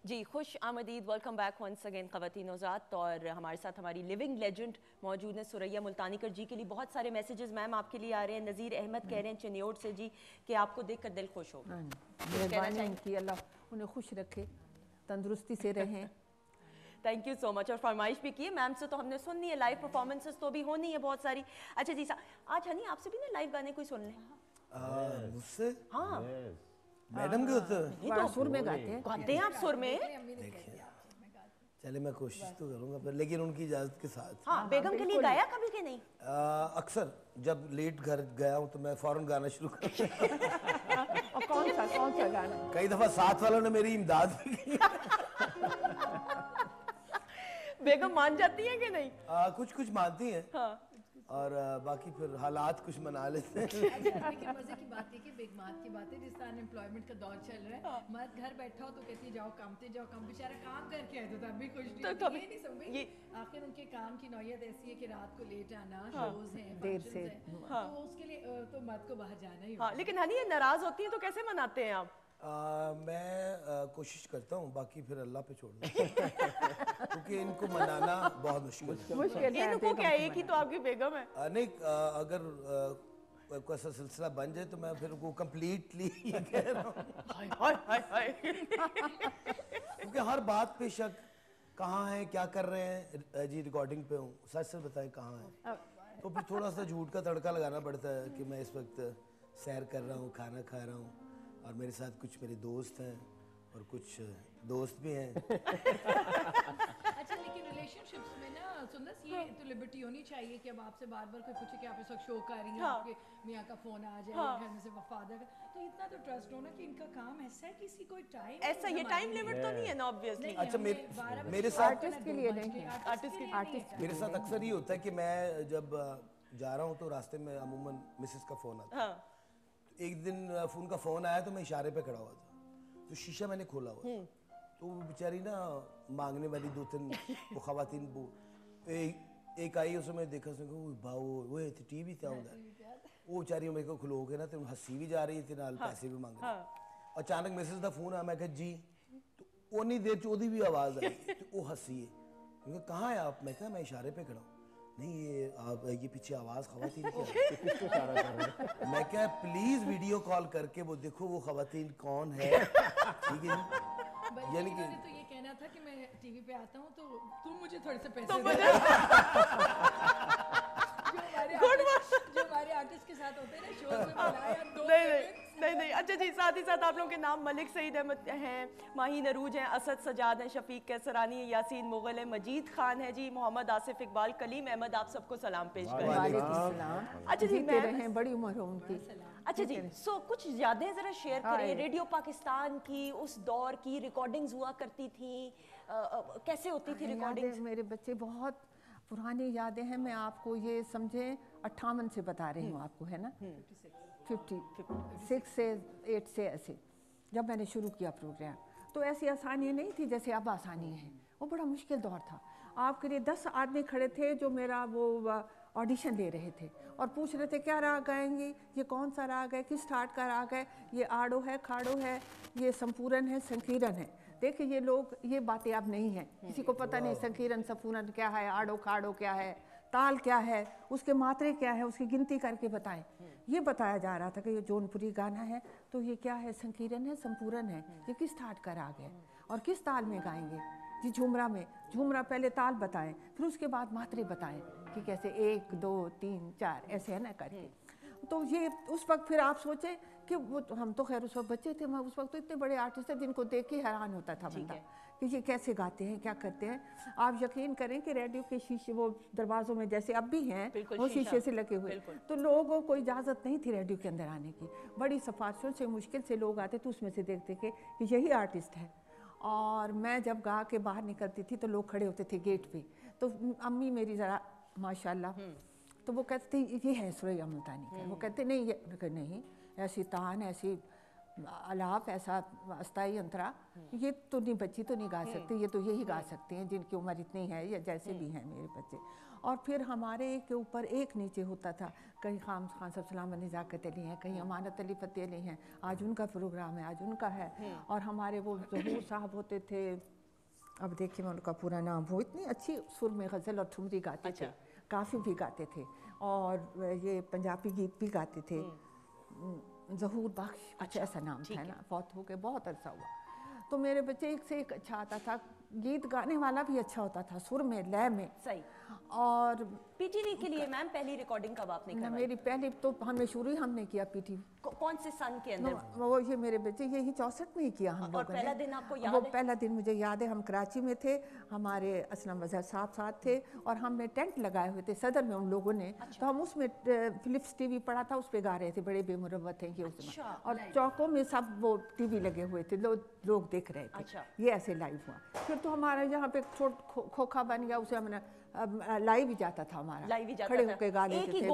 जी खुश आमदीद, वेलकम बैक वंस अगेन ख़वातीन ज़ात। और हमारे साथ हमारी लिविंग लेजेंड मौजूद हैं सुरैया मुल्तानीकर जी। के लिए बहुत सारे मैसेजेस मैम आपके लिए आ रहे हैं। नज़ीर अहमद कह रहे हैं चिन्योट से जी कि आपको देखकर दिल खुश हो। मेहरबानी उनकी, अल्लाह उन्हें खुश रखे, तंदुरुस्ती से रहें। Thank you so much. और फरमाइश भी की है मैम से तो हमने सुननी है, लाइव परफॉर्मेंसेस तो भी होनी है बहुत सारी। अच्छा जी आज हनी आपसे भी ना लाइव गाने कोई सुन लें मुझसे? हाँ मैडम के होते हैं बड़ा सुर में गाते हैं। गाते हैं आप सुर में? चले मैं कोशिश तो करूंगा पर लेकिन उनकी इजाजत के साथ। हाँ बेगम के लिए गाया कभी के नहीं? अक्सर जब लेट घर गया हूँ तो मैं फौरन गाना शुरू कर दिया। और कौन सा गाना? कई दफा साथ वालों ने मेरी इमदाद भी की। बेगम मान जाती है कि नहीं? कुछ कुछ मानती हैं। हाँ। और बाकी फिर हालात कुछ मना लेते हैं। अच्छा, लेकिन मजे की बात है कि बेगमात की बात है, जिस तरह अनएम्प्लॉयमेंट का दौर चल रहा है, मर्द घर बैठा हो तो कहती है जाओ काम, बेचारा काम करके आए तो तब भी कुछ नहीं, तो तो ये नहीं समझ आखिर उनके काम की नौयत ऐसी है कि रात को लेट आना, शोज हैं, देर फंक्शंस से। हैं, तो उसके लिए तो मर्द को बाहर जाना ही हाँ लेकिन हनी ये नाराज होती है तो कैसे मनाते हैं आप? मैं कोशिश करता हूँ, बाकी फिर अल्लाह पे छोड़ दूँ। क्योंकि इनको मनाना बहुत मुश्किल है। इनको क्या है, एक ही तो आपकी बेगम है। नहीं अगर कोई ऐसा सिलसिला बन जाए तो मैं फिर वो कंप्लीटली कह रहा हूँ। क्योंकि हर बात पे शक, कहाँ है, क्या कर रहे हैं जी, रिकॉर्डिंग पे हूँ, सच सच बताएं कहाँ है। तो फिर थोड़ा सा झूठ का तड़का लगाना पड़ता है कि मैं इस वक्त सैर कर रहा हूँ, खाना खा रहा हूँ और मेरे साथ कुछ मेरे दोस्त हैं और कुछ दोस्त भी हैं। अच्छा लेकिन रिलेशनशिप्स में ना सुंदर ये तो लिबर्टी होनी चाहिए कि अब आपसे बार बार कोई पूछे कि आप इस वक्त शो कर रही हैं, आपके मियाँ का फोन आ जाए, घर में से फादर का, तो इतना तो ट्रस्ट हो ना कि इनका काम ऐसा है, किसी कोई टाइम ऐसा ये टाइम लिमिट तो नहीं है ना ऑब्वियसली। अच्छा मेरे साथ आर्टिस्ट के लिए नहीं, आर्टिस्ट मेरे साथ अक्सर ये होता है कि मैं जब जा रहा हूँ तो रास्ते में अमूमन मिसेस का फोन आता है। एक दिन फोन का फोन आया तो मैं इशारे पे खड़ा हुआ था, तो शीशा मैंने खोला हुआ तो वो बेचारी ना मांगने वाली दो तीन वो खवातीन वो एक आई, उसमें देखा वो टीवी था उधर, वो बेचारी मेरे को खलो के ना तो हंसी भी जा रही थी नाल पैसे भी मांग रही। अचानक मैसेज का फोन आया, मैं कहा जी, तो उन्नी देर चौधी भी आवाज आई तो वो हंसी है, क्योंकि कहाँ है आप? मैं कहा मैं इशारे पे खड़ा हूँ। नहीं ये आप ये पीछे आवाज खवातीन की। मैं क्या प्लीज वीडियो कॉल करके वो देखो वो खवातीन कौन है, ठीक है जी। यानी कि तो ये कहना था कि मैं टीवी पे आता हूँ तो तुम मुझे थोड़े से पैसे जो हमारे आर्टिस्ट के साथ होते हैं ना शो में बुलाया नहीं। अच्छा जी साथ ही साथ आप लोगों के नाम मलिक सईद अहमद हैं, माहीन अरूज हैं, असद सजाद हैं, शफीक कैसरानी, यासीन मुगल है, मजीद खान है जी, मोहम्मद आसिफ इकबाल, कलीम अहमद, आप सबको सलाम पेश करें। अच्छा जी मैं बड़ी उम्र हो उनकी। अच्छा जी कुछ यादें जरा शेयर करें रेडियो पाकिस्तान की, उस दौर की रिकॉर्डिंग्स हुआ करती थी, कैसे होती थी रिकॉर्डिंग्स? मेरे बच्चे बहुत पुरानी यादें हैं, मैं आपको ये समझे 58 से बता रही हूँ आपको, है ना, 56 से 8 से ऐसे जब मैंने शुरू किया प्रोग्राम, तो ऐसी आसानी नहीं थी जैसे अब आसानी है। वो बड़ा मुश्किल दौर था। आपके लिए 10 आदमी खड़े थे जो मेरा वो ऑडिशन ले रहे थे और पूछ रहे थे क्या राग गाएंगी, ये कौन सा राग है, किस ठाट का राग है, ये आड़ो है, खाड़ो है, ये संपूरन है, संकीरन है। देखिए ये लोग, ये बातें अब नहीं हैं, किसी को पता नहीं संकीरन संपूरन क्या है, आड़ो खाड़ो क्या है, ताल क्या है, उसके मात्रे क्या है, उसकी गिनती करके बताएं। ये बताया जा रहा था कि ये जौनपुरी गाना है तो ये क्या है, संकीरन है, संपूरन है, ये किस ठाट का राग है और किस ताल में गाएंगे जी। झुमरा में, झुमरा पहले ताल बताएं, फिर उसके बाद मात्रे बताएं कि कैसे 1 2 3 4 ऐसे है ना करके। तो ये उस वक्त फिर आप सोचें कि वो हम तो खैर उस वक्त बच्चे थे, मैं उस वक्त तो इतने बड़े आर्टिस्ट थे जिनको देख के हैरान होता था बंदा कि ये कैसे गाते हैं, क्या करते हैं। आप यकीन करें कि रेडियो के शीशे वो दरवाजों में जैसे अब भी हैं वो शीशे से लगे हुए, तो लोगों को इजाज़त नहीं थी रेडियो के अंदर आने की। बड़ी सिफारिशों से मुश्किल से लोग आते तो उसमें से देखते कि यही आर्टिस्ट है। और मैं जब गा के बाहर निकलती थी तो लोग खड़े होते थे गेट पे, तो अम्मी मेरी ज़रा माशाल्लाह, तो वो कहते ये है सुरैया मुल्तानी का। वो कहते नहीं, ये नहीं, ऐसी तान, ऐसी अलाप, ऐसा अस्ताई अंतरा, ये तो नहीं, बच्ची तो नहीं गा सकती, ये तो यही गा सकते हैं जिनकी उम्र इतनी है या जैसे भी हैं मेरे बच्चे। और फिर हमारे एक के ऊपर एक नीचे होता था, कहीं खान साहब सलाम नज़ाकत अली हैं, कहीं अमानत अली फ़तेह अली हैं, आज उनका प्रोग्राम है, आज उनका है। और हमारे वो ज़हूर साहब होते थे, अब देखिए मैं उनका पूरा नाम, वो इतनी अच्छी सुर में गज़ल और ठुमरी गाते थे, काफ़ी भी गाते थे और ये पंजाबी गीत भी गाते थे। ज़हूर बख्श कुछ ऐसा नाम था ना, फौत हो गए बहुत अरसा हुआ। तो मेरे बच्चे एक से एक अच्छा आता था, गीत गाने वाला भी अच्छा होता था, सुर में लय में। सही। और पीटीवी के लिए मैम पहली रिकॉर्डिंग कब आपने करवाई? मेरी पहली तो हमने शुरू ही हमने किया पीटीवी। कौन से सन के अंदर? वो ये मेरे बच्चे यही 64 में ही किया हम लोगों ने। और पहला दिन आपको याद वो है? पहला दिन मुझे याद है, हम कराची में थे, हमारे असलम अजहर साहब साथ थे और हमने टेंट लगाए हुए थे सदर में उन लोगों ने। तो हम उसमें फिलिप्स टीवी पड़ा था, उस पर गा रहे थे, बड़े बेमुरव्वत हैं ये उसमें। और चौकों में सब वो टीवी लगे हुए थे, लोग देख रहे थे। ये ऐसे लाइव हुआ। फिर तो हमारे यहाँ पे खोखा बन गया, उसे हमने लाइव ही जाता था हमारा, खड़े होकर गा लेते थे।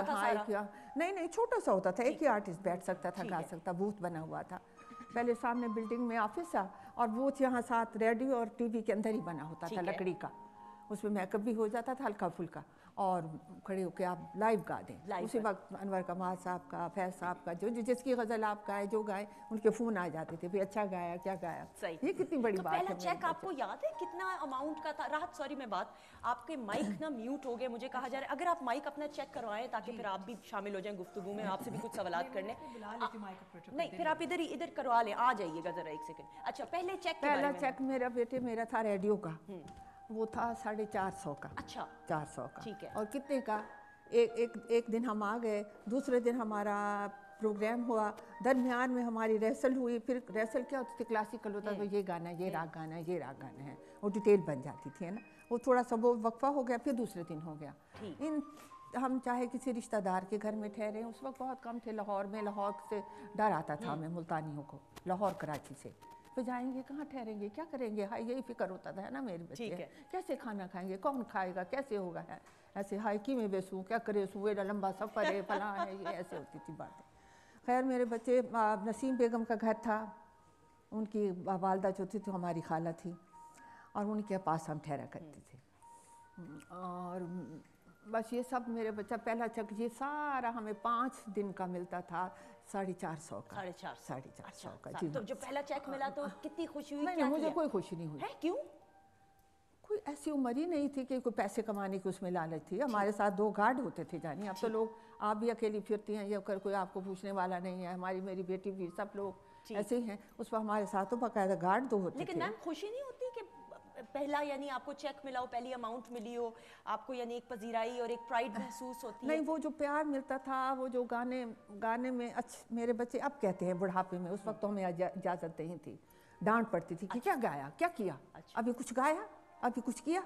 नहीं छोटा सा होता था, एक ही आर्टिस्ट बैठ सकता था, गा सकता, बूथ बना हुआ था। पहले सामने बिल्डिंग में ऑफिस था और बूथ यहाँ साथ रेडियो और टीवी के अंदर ही बना होता था, लकड़ी का। उसमें मेकअप भी हो जाता था हल्का फुल्का और खड़े होकर आप लाइव गा दें। उसी वक्त अनवर कमाल साहब का, फैज साहब का, जो जिसकी गज़ल आप गाए, जो गाए, उनके फ़ोन आ जाते थे, भाई अच्छा गाया, क्या गाया। सही। ये कितनी बड़ी बात है। पहला चेक आपको याद है कितना अमाउंट का था? राहत सॉरी मैं बात, आपके माइक ना म्यूट हो गए, मुझे कहा जा रहा है अगर आप माइक अपना चेक करवाएं ताकि फिर आप भी शामिल हो जाएं गुफ्तगू में, आपसे भी कुछ सवालात करने। नहीं फिर आप इधर करवा लें, आ जाइएगा जरा एक सेकंड। अच्छा पहले चेक, पहला चेक मेरा था रेडियो का, वो था 450 का। अच्छा 400 का, ठीक है। और कितने का, एक दिन हम आ गए, दूसरे दिन हमारा प्रोग्राम हुआ, दरमियान में हमारी रिहर्सल हुई। फिर रिहर्सल क्या होती थी, क्लासिकल होता था, ये गाना, ये राग गाना, ये राग गाना है, वो डिटेल बन जाती थी, है ना। वो थोड़ा सा वो वक्फा हो गया, फिर दूसरे दिन हो गया। इन हम चाहे किसी रिश्तेदार के घर में ठहरे, उस वक्त बहुत कम थे लाहौर में, लाहौर से डर आता था हमें मुल्तानियों को, लाहौर कराची से। तो जाएंगे कहाँ, ठहरेंगे, क्या करेंगे, हाय यही फिक्र होता था, है ना मेरे बच्चे, कैसे खाना खाएंगे, कौन खाएगा, कैसे होगा, है ऐसे हाय की में बेसूँ, क्या करे, सुबह लंबा सफ़र है, फलां है, ये ऐसे होती थी बातें। खैर मेरे बच्चे, नसीम बेगम का घर था, उनकी वालदा जो थी तो हमारी खाला थी, और उनके पास हम ठहरा करते थे। और बस ये सब मेरे बच्चा, पहला चेक ये सारा हमें 5 दिन का मिलता था, 450 का। 450 का। जी तो जब पहला चेक मिला तो कितनी खुशी हुई? नहीं, मुझे कोई खुशी नहीं हुई। है क्यों? कोई ऐसी उम्र ही नहीं थी कि कोई पैसे कमाने की उसमें लालच थी। हमारे साथ 2 गार्ड होते थे, जानिए अब तो लोग, आप भी अकेली फिरती हैं, ये कोई आपको पूछने वाला नहीं है। हमारी मेरी बेटी भी, सब लोग ऐसे ही हैं। उस पर हमारे साथ तो बाकायदा गार्ड 2 होते थे। लेकिन मैम खुशी नहीं होती कि पहला यानी आपको चेक मिला हो, पहली अमाउंट मिली हो, आपको यानी एक पजीराई और एक प्राइड महसूस होती है? नहीं, वो जो प्यार मिलता था, वो जो गाने में, अच्छा मेरे बच्चे अब कहते हैं बुढ़ापे में, उस वक्त तो हमें इजाज़त नहीं थी, डांट पड़ती थी कि क्या गाया, क्या किया, अभी कुछ गाया, अभी कुछ किया।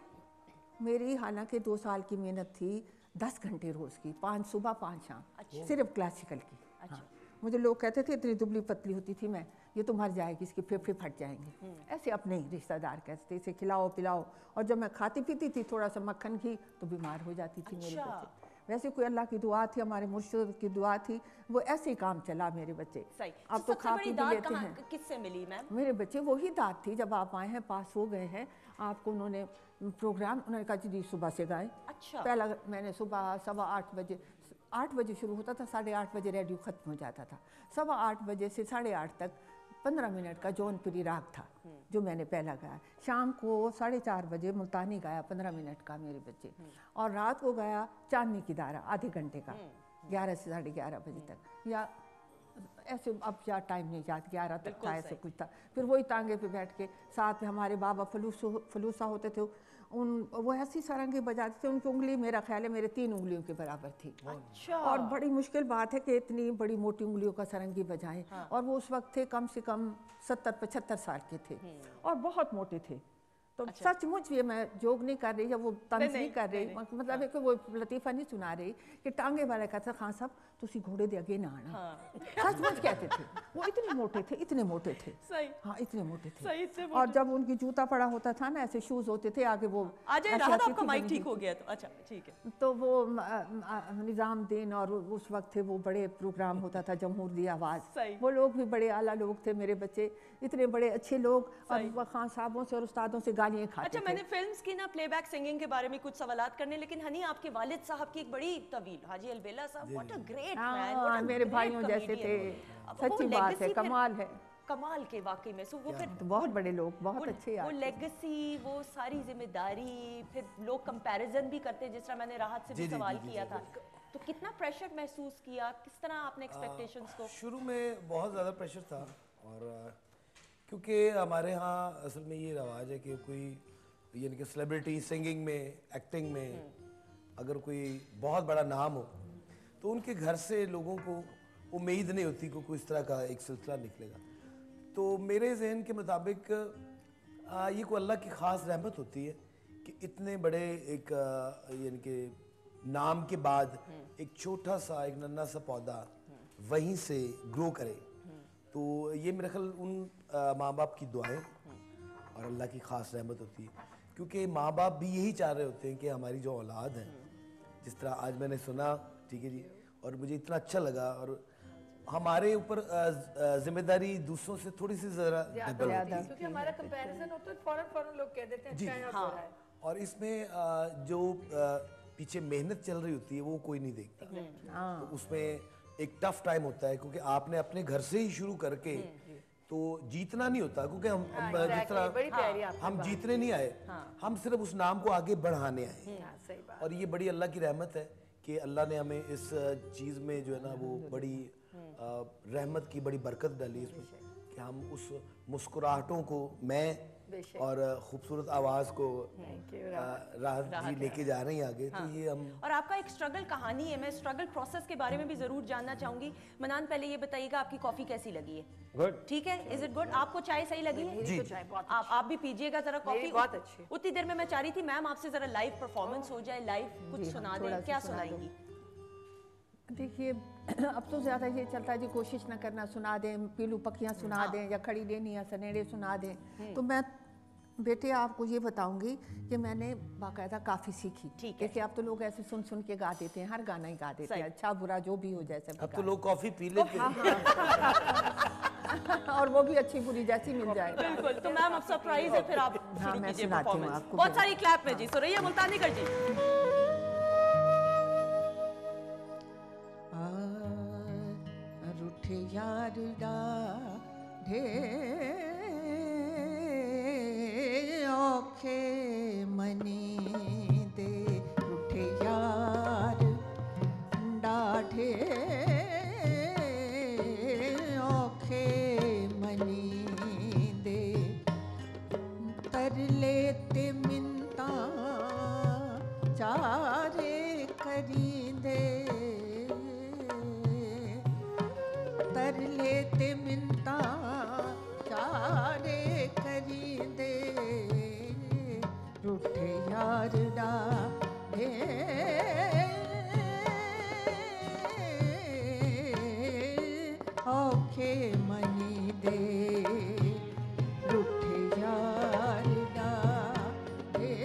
मेरी हालांकि 2 साल की मेहनत थी, 10 घंटे रोज़ की, 5 सुबह 5 शाम, सिर्फ क्लासिकल की। हाँ। मुझे लोग कहते थे इतनी दुबली पतली होती थी मैं, ये तो मर जाएगी, इसके फेफड़े फट जाएंगे, ऐसे अपने ही रिश्तेदार कहते थे, इसे खिलाओ पिलाओ। और जब मैं खाती पीती थी थोड़ा सा मक्खन घी तो बीमार हो जाती थी मेरे बच्चे। वैसे कोई अल्लाह की दुआ थी, हमारे मुर्शिद की दुआ थी, वो ऐसे ही काम चला मेरे बच्चे। सही। अब तो खा पी लेते हैं। किससे मिली मैम? मेरे बच्चे वही दाद थी, जब आप आए हैं, पास हो गए हैं, आपको उन्होंने प्रोग्राम, उन्होंने कहा जी सुबह से गाएं। अच्छा। पहला मैंने सुबह 8:15 बजे, 8 बजे शुरू होता था, 8:30 बजे रेडियो ख़त्म हो जाता था। 8:15 बजे से 8:30 तक 15 मिनट का जौनपुरी राग था जो मैंने पहला गाया। शाम को 4:30 बजे मुल्तानी गाया 15 मिनट का मेरे बच्चे, और रात को गाया चांदनी की दारा आधे घंटे का, 11 से 11:30 बजे तक, या ऐसे अब यार टाइम नहीं याद, 11 तक था, ऐसे कुछ था। फिर वही तांगे पे बैठ के, साथ में हमारे बाबा फलूसा होते थे, वो ऐसी सारंगी बजाते थे, उनकी उंगली मेरा ख्याल है मेरे 3 उंगलियों के बराबर थी। अच्छा। और बड़ी मुश्किल बात है कि इतनी बड़ी मोटी उंगलियों का सारंगी बजाएं। हाँ। और वो उस वक्त थे कम से कम 70-75 साल के थे और बहुत मोटे थे। तो अच्छा। सचमुच ये मैं जोग नहीं कर रही या वो तंज नहीं कर रही, मतलब है कि वो लतीफ़ा नहीं सुना रही कि टांगे वाला कहता खान साहब तुसी घोड़े दे अगे ना आना। हाँ। सचमुच कहते थे, वो इतने मोटे थे, इतने मोटे थे। सही। हाँ, इतने मोटे थे। सही से मोटे। और जब उनकी जूता पड़ा होता था ना, ऐसे शूज होते थे आगे, वो आपका माइक ठीक हो गया तो अच्छा ठीक है। तो वो निज़ामुद्दीन और उस वक्त थे, वो बड़े प्रोग्राम होता था जमहूर दी आवाज़, वो लोग भी बड़े आला लोग थे मेरे बच्चे, इतने बड़े अच्छे लोग, और खान साहबों से और उस्तादों से गालियाँ खाते अच्छा, थे। मैंने फिल्म्स की ना प्लेबैक सिंगिंग के बारे में कुछ सवालात करने, लेकिन हनी आपके वालिद साहब की एक बड़ी तवील, हाजी अलबेला साहब, व्हाट अ ग्रेट मैन, हाँ, मेरे भाइयों जैसे थे, सच्ची बात है, कमाल है, कमाल के वाकई में। सो वो फिर तो बहुत बड़े लोग, बहुत अच्छे वो आर्टिस्ट। लेगेसी, वो सारी जिम्मेदारी, फिर लोग कंपैरिजन भी करते हैं, जिस तरह मैंने राहत से भी सवाल किया था, तो कितना प्रेशर महसूस किया, किस तरह आपने एक्सपेक्टेशंस को? शुरू में बहुत ज़्यादा प्रेशर था, और क्योंकि हमारे यहाँ असल में ये रवाज है कि कोई यानी कि सेलिब्रिटी सिंगिंग में, एक्टिंग में अगर कोई बहुत बड़ा नाम हो तो उनके घर से लोगों को उम्मीद नहीं होती कि कोई इस तरह का एक सिलसिला निकलेगा। तो मेरे जहन के मुताबिक ये कोई अल्लाह की ख़ास रहमत होती है कि इतने बड़े एक यानी कि नाम के बाद एक छोटा सा, एक नन्हा सा पौधा वहीं से ग्रो करे। तो ये मेरे ख्याल उन माँ बाप की दुआएं और अल्लाह की ख़ास रहमत होती है, क्योंकि माँ बाप भी यही चाह रहे होते हैं कि हमारी जो औलाद है, जिस तरह आज मैंने सुना, ठीक है जी, और मुझे इतना अच्छा लगा, और हमारे ऊपर जिम्मेदारी दूसरों से थोड़ी सी ज़रा डबल होती है, क्योंकि हमारा कंपैरिजन होता है, फौरन लोग कह देते हैं जी, अच्छा है, हाँ। बुरा है। और इसमें जो पीछे मेहनत चल रही होती है वो कोई नहीं देखता। तो उसमें एक टफ टाइम होता है, क्योंकि आपने अपने घर से ही शुरू करके, तो जीतना नहीं होता, क्योंकि हम जिस तरह हम जीतने नहीं आए, हम सिर्फ उस नाम को आगे बढ़ाने आए। सही बात। और ये बड़ी अल्लाह की रहमत है कि अल्लाह ने हमें इस चीज़ में जो है ना वो बड़ी रहमत की बड़ी बरकत डाली इसमें, कि हम उस मुस्कुराहटों को, मैं और खूबसूरत आवाज़ को राहत जी लेके जा रहे हैं आगे। तो ये हम, और आपका एक स्ट्रगल कहानी है, मैं स्ट्रगल प्रोसेस के बारे में भी जरूर जानना चाहूंगी। मनान, पहले ये बताइएगा आपकी कॉफी कैसी लगी है? गुड। ठीक है, इज इट गुड? आपको चाय सही लगी है? जी, आप भी पीजिएगा जरा कॉफी। बहुत अच्छी। उतनी देर में मैं चाह रही थी मैम आपसे जरा लाइव परफॉर्मेंस हो जाए, लाइव कुछ सुना दें, क्या सुनाएंगी? देखिए, अब तो ज़्यादा ये चलता है जी, कोशिश ना करना, सुना दें, पीलू पक्कियाँ सुना दें, या खड़ी लेनी या सनेड़े सुना दें। तो मैं बेटे आपको ये बताऊंगी कि मैंने बाकायदा काफ़ी सीखी। ठीक है। देखिए, अब तो लोग ऐसे सुन सुन के गा देते हैं, हर गाना ही गा देते हैं, अच्छा बुरा जो भी हो जैसे। अब तो लोग कॉफ़ी पी लेते हैं, और वो भी अच्छी बुरी जैसी मिल जाए। बिल्कुल। तो मैम अब सरप्राइज है, फिर आप शुरू मैं कीजिए सुनाती हूँ परफॉर्मेंस। आपको। बहुत सारी क्लैप में जी, सुरैया मुल्तानी कर जी। रूठे यार ढे औखे मनी दे, रूठे यार डाढ़े औखे मनी दे, तरले ते मिन्ता चारे करींदे, तरले ते मिन्ता चारे करींदे, रूठे यार डाढ़े औखे मनी दे, रूठे यार डाढ़े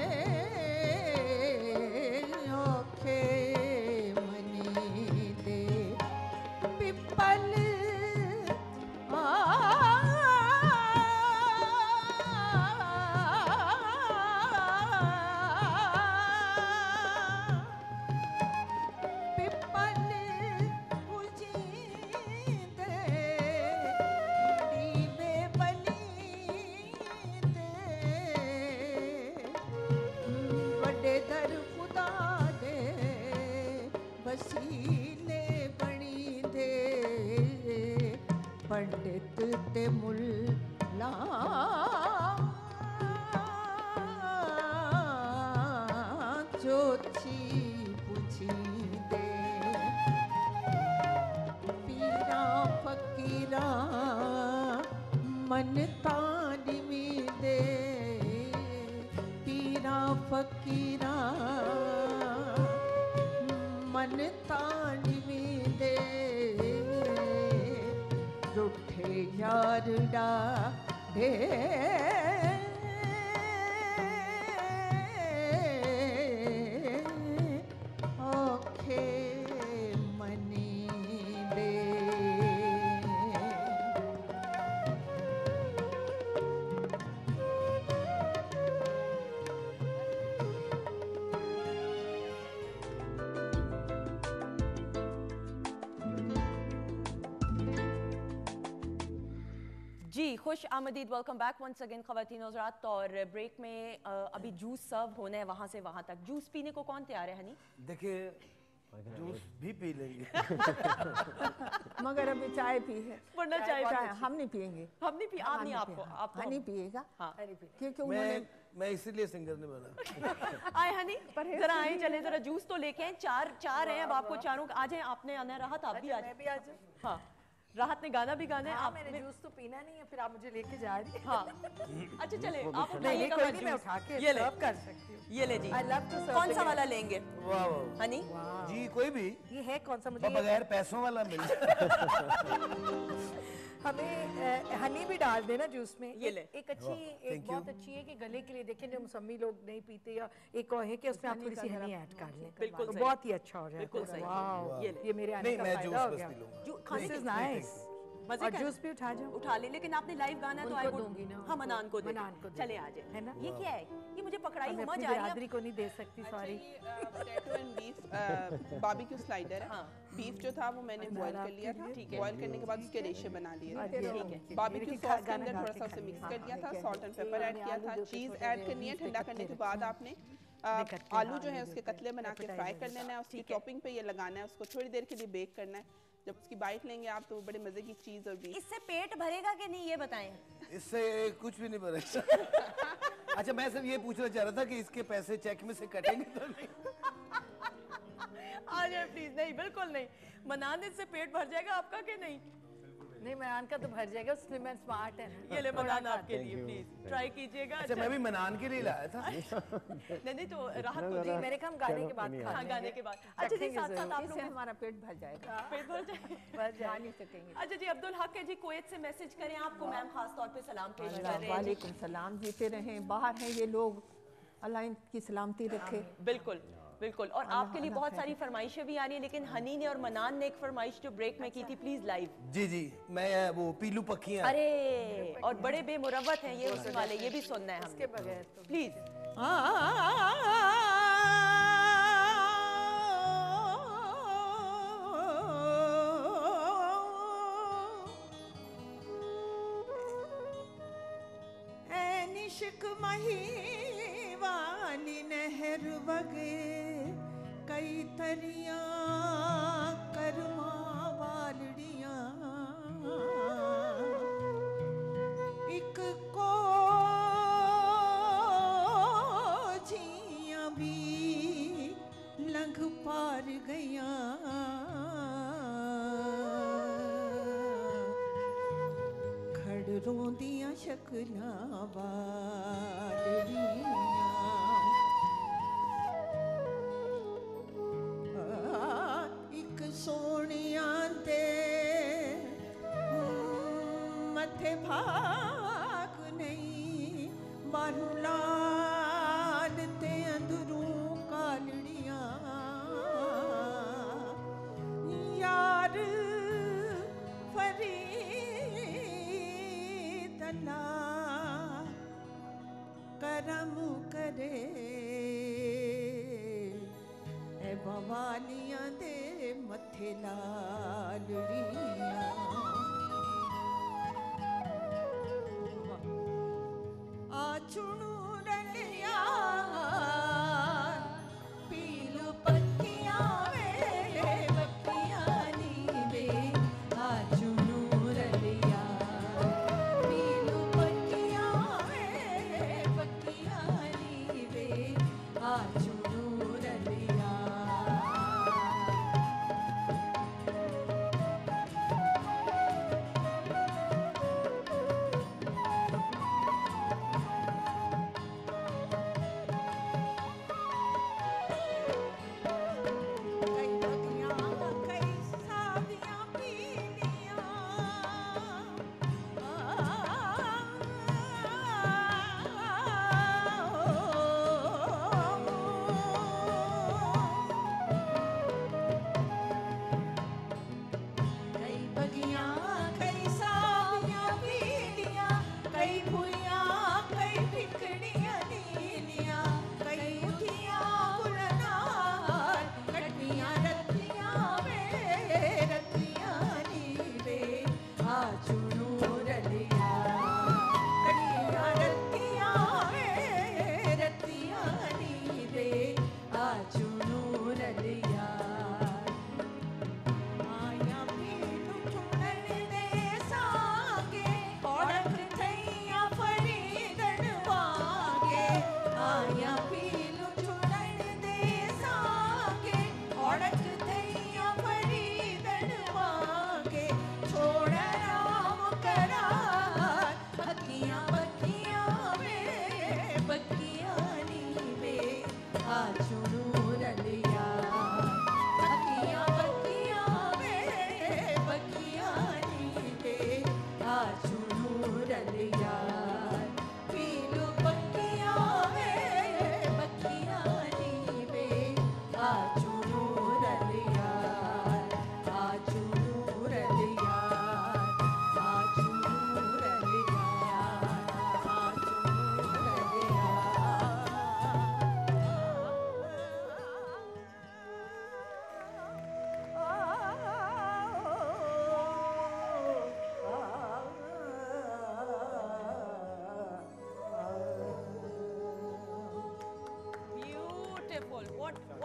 औखे मनी दे, पिपल पिपल उजींदे, दीवे बलींदे, वड्डे दर खुदा दे वसीले बणींदे, पंडित ते मुल्ला जोची पुछींदे, पीरा फकीरा मन तानिमींदे, पीरा फकीरा मन तानिमींदे, रूठे यार डाढ़े औखे मनी दे। जी खुश आमदीद, वेलकम बैक वंस अगेन ख़वातीन और हज़रात। और ब्रेक में अभी जूस सर्व होना है वहाँ से वहाँ तक। जूस पीने को कौन तैयार है हनी? देखिए जूस भी पी लेंगे मगर अभी चाय पी है, वरना चाय हम नहीं पियेंगे। हम नहीं पी, आप नहीं, आपको आपको हनी पिएगा। हाँ क्योंकि उन्होंने मैं इसीलिए सिंगर ने बना। आए हनी, जरा आए, चले जरा जूस तो लेके आए। चार हैं अब, आपको चारों आ जाए। आपने आना है, राहत आप भी आ मैं भी आ जाऊँ। हाँ, राहत ने गाना भी गाना है। हाँ, आप मैंने जूस तो पीना नहीं है, फिर आप मुझे लेके जा रही हैं। हाँ अच्छा चले, आप नहीं उठाइएगा कोई मत नहीं, मैं जूस। उठा के ये ले, सर्व कर सकती हूँ। ये ले जी। I love to serve कौन सा again. वाला लेंगे वाह वाह हनी? जी, कोई भी ये है कौन सा? मुझे बगैर पैसों वाला मिल जाए। हमें हनी भी डाल देना जूस में। ये ले। एक अच्छी, एक बहुत अच्छी है कि गले के लिए, देखें जो मौसमी लोग नहीं पीते, या एक और है कि उसमें आप थोड़ी सी हनी ऐड कर लें, बिल्कुल तो सही। बहुत ही अच्छा हो जाएगा। बिल्कुल सही। वाह, ये ले। ये मेरे आने नहीं, का मैं फायदा जूस हो बस गया। पी लूंगा। This is nice. मजे और का जूस भी उठा जाओ। उठा ले, लेकिन आपने लाइव गाना है तो आई उनको वुड। दूंगी ना, हाँ मनान को दे, मनान को दे। चले आ जाए, है ना? ये क्या है? ये मुझे पकड़ाई मैं हुआ अपनी जा रही बिरादरी है। को नहीं दे सकती, sorry. Potato and beef barbecue slider है। बीफ जो था वो मैंने बॉईल कर लिया था। बॉईल करने के बाद उसके रेशे बना लिए थे। ठीक है। बारबेक्यू सॉस के अंदर थोड़ा सा उसे मिक्स कर दिया था, सॉल्ट एंड पेपर ऐड किया था, चीज़ ऐड करनी है। ठंडा करने के बाद आपने आलू जो है उसके कतले बना के फ्राई कर लेना है, उसकी टॉपिंग पे ये लगाना है, उसको थोड़ी देर के लिए बेक करना है। जब उसकी बाइट लेंगे आप तो बड़े मजे की चीज़ और बीफ। इससे पेट भरेगा कि नहीं ये बताएं। इससे कुछ भी नहीं बनेगा। अच्छा, मैं सिर्फ ये पूछना चाह रहा था कि इसके पैसे चेक में से कटेंगे तो नहीं? आ जाए प्लीज। नहीं बिल्कुल नहीं, मनाने से पेट भर जाएगा आपका कि नहीं? नहीं, मनान का तो भर जाएगा, स्लिम एंड स्मार्ट है ना। ये ले मनान आपके लिए, प्लीज ट्राई कीजिएगा। अच्छा, मैं भी मनान के लिए लाया था। नहीं तो राहत को जी, मेरे काम गाने के बाद खा हाँ लेंगे। गाने के बाद। अच्छा जी, साथ साथ आप इससे लोग हमारा पेट भर जाएगा। पेट भर जाए। भर जा नहीं सकेंगे। अच्छा जी, अब्दुल हक है जी, कुवैत से मैसेज करें आपको। मैम खास तौर पे सलाम पेश कर रहे हैं जी। वालेकुम सलाम, जीते रहें। बाहर हैं ये लोग, अल्लाह इनकी सलामती रखे। बिल्कुल बिल्कुल। और आपके लिए बहुत सारी फरमाइशें भी आ रही हैं, लेकिन हनी ने और मनान ने एक फरमाइश जो ब्रेक में की थी, प्लीज लाइव। जी जी, मैं वो पीलू पक्खियाँ। अरे और बड़े बेमुरवत हैं ये उसके वाले, ये भी सुनना है इसके हमने, बगैर तो प्लीज। निशक मही वाली नहर बगे, कई तरिया करमा वालड़ियाँ, एक को जियां भी लंघ पार गया, खड़ रोंदियां शकना वालड़ियाँ, एक सोनिया दे मथे भाग नहीं, बानू लाल ते अंदरूं कालड़ियाँ, यार फरीद अल्लाह करम करे, ए बवालियां दे मथे लालड़ियाँ, आ चुनू रलिया पीलू पक्कियां वे बक्कियां नी वे, आ चुनू रलिया पीलू पक्कियां वे बक्कियां नी वे, आ चुनू रलिया।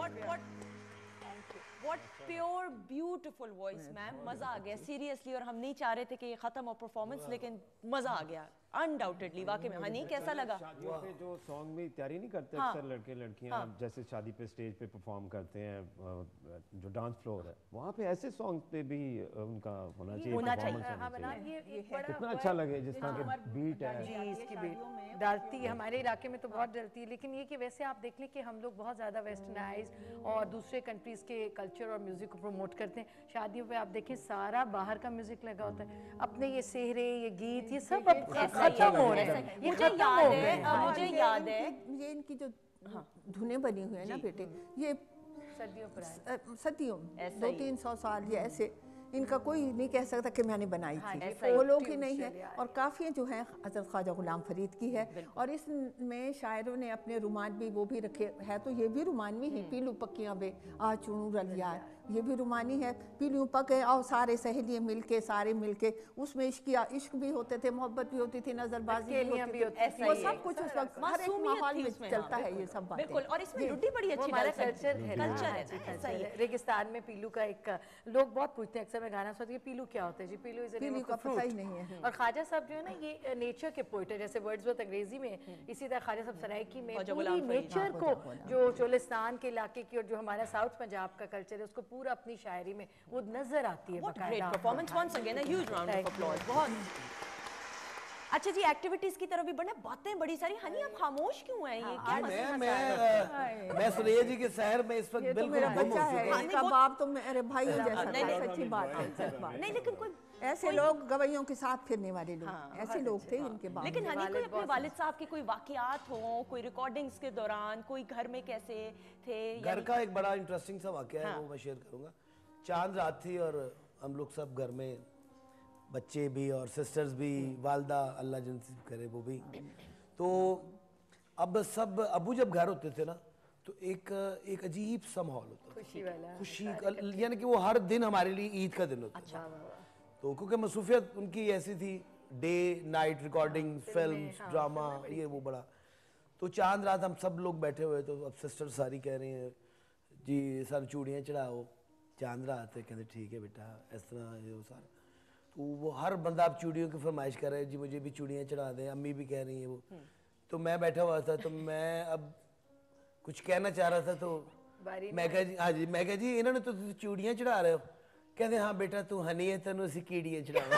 What pure beautiful voice ma'am, मजा आ गया सीरियसली। और हम नहीं चाह रहे थे कि ये खत्म हो परफॉर्मेंस, लेकिन मजा आ गया अनडाउटेडली वाकई में। हनी कैसा लगा? शादियों पे जो सॉन्ग में तैयारी नहीं करते अक्सर लड़के लड़कियां, जैसे शादी पे स्टेज पे परफॉर्म करते हैं, जो डांस फ्लोर है वहाँ पे ऐसे सॉन्ग पे भी उनका होना चाहिए, कितना अच्छा लगे जिस तरह के बीट है जी, इसकी बीट डालती है हमारे इलाके में तो बहुत डलती है। लेकिन ये कि वैसे आप देख लें कि हम लोग बहुत ज़्यादा वेस्टर्नाइज और दूसरे कंट्रीज़ के कल्चर और म्यूज़िक को प्रमोट करते हैं। शादियों पे आप देखें सारा बाहर का म्यूज़िक लगा होता है, अपने ये सेहरे, ये गीत, ये सब अब खत्म हो रहे हैं। ये खत्म हो गए। मुझे याद है ये इनकी जो धुनें बनी हुई है ना बेटे, ये सर्दियों पर सदियों 200-300 साल ये ऐसे, इनका कोई नहीं कह सकता कि मैंने बनाई थी। वो लोग ही नहीं है। और काफ़ी जो हैं हज़रत ख्वाजा गुलाम फरीद की है। और इसमें शायरों ने अपने रुमान भी वो भी रखे है, तो ये भी रुमानवी है। पीलू पक्कियाँ बे आ चुनू रलिया, ये भी रुमानी है। पीलू पके आओ सारे सहेलियाँ मिलके, सारे मिलके, उसमें इश्क भी होते थे, मोहब्बत भी होती थी, नजरबाजी भी होती थी, वो सब कुछ उस वक्त हर एक माहौल में चलता है ये सब बातें। बिल्कुल। और इसमें लुड्डी बड़ी अच्छी हमारा कल्चर है। रेगिस्तान में पीलू का एक, लोग बहुत पूछते हैं अक्सर, मैं गाना सुनती हूँ पीलू क्या होता है जी, पीलू इज पीलू का पता ही नहीं है। और ख्वाजा साहब जो है ना ये नेचर के पोइट है, जैसे वर्ड्सवर्थ अंग्रेजी में, इसी तरह ख्वाजा साहब सराइकी में पूरी नेचर को, जो चोलिस्तान के इलाके की और जो हमारा साउथ पंजाब का कल्चर है उसको पूरा अपनी शायरी में वो नजर आती है। Performance once again a huge round of applause. बहुत अच्छा जी। एक्टिविटीज की तरफ भी बढ़ना, बातें बड़ी सारी। हनी आप खामोश क्यों हैं? ये क्या मैं सुरेश जी के शहर में इस वक्त बिल्कुल मेरा बच्चा है, इसका बाप तो मेरे भाई जैसा है। सच्ची बात है। नहीं, लेकिन कोई ऐसे लोग गवैयों के साथ फिरने वाले लोग, ऐसे लोग थे इनके बाप। लेकिन हनी कोई अपने वालिद साहब के कोई वाकयात हो, कोई रिकॉर्डिंग्स के दौरान, कोई घर में कैसे थे? घर का एक बड़ा इंटरेस्टिंग सा वाकया है, वो मैं शेयर करूंगा। चांद रात थी और हम लोग सब घर में, बच्चे भी और सिस्टर्स भी, वालदा अल्लाह जिनसे करे वो भी। तो अब सब अबू जब घर होते थे ना, तो एक अजीब सा माहौल होता था, खुशी का, यानी कि वो हर दिन हमारे लिए ईद का दिन होता था। तो क्योंकि मसरूफियत उनकी ऐसी थी, day night recording, film, drama, ये वो बड़ा। तो चांद रात हम सब लोग बैठे हुए, तो अब सिस्टर सारी कह रही हैं जी सर चूड़ियाँ चढ़ाओ, चांद रात है। कहते ठीक है बेटा, इस तरह ये वो सारा। तो वो हर बंदा आप चूड़ियों की फरमाइश कर रहे हैं, जी मुझे भी चूड़ियाँ चढ़ा दें, अम्मी भी कह रही हैं वो। तो मैं बैठा हुआ था, तो मैं अब कुछ कहना चाह रहा था, तो मैं कहा जी, हाँ जी, मैं कहा जी इन्होंने तो चूड़ियाँ चढ़ा रहे हो। कहते हाँ बेटा तू हनी है, तेन असी कीड़ियाँ चढ़ावा।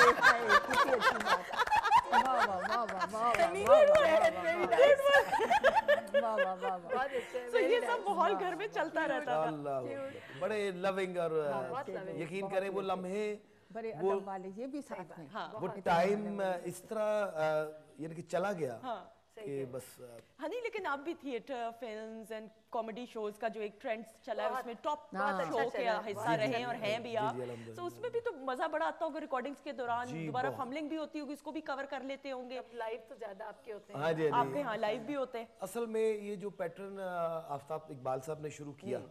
ये सब माहौल घर में चलता रहता था। बड़े लविंग और यकीन करें वो लम्हे, बड़े अदब वाले, ये भी साथ में। वो टाइम इस तरह यानी कि चला गया कि बस। हनी लेकिन आप भी theatre, films and comedy shows का जो एक ट्रेंड चला है उसमें टॉप शो के हिस्सा रहे और हैं भी आप, तो उसमें भी तो मजा बड़ा आता होगा। रिकॉर्डिंग्स के दौरान दोबारा फंबलिंग भी होती होगी, इसको भी कवर कर लेते होंगे। लाइव तो ज्यादा आपके होते हैं। हाँ जी, आपके यहाँ लाइव भी होते हैं। असल में ये जो पैटर्न आफ्ताब इकबाल साहब ने शुरू किया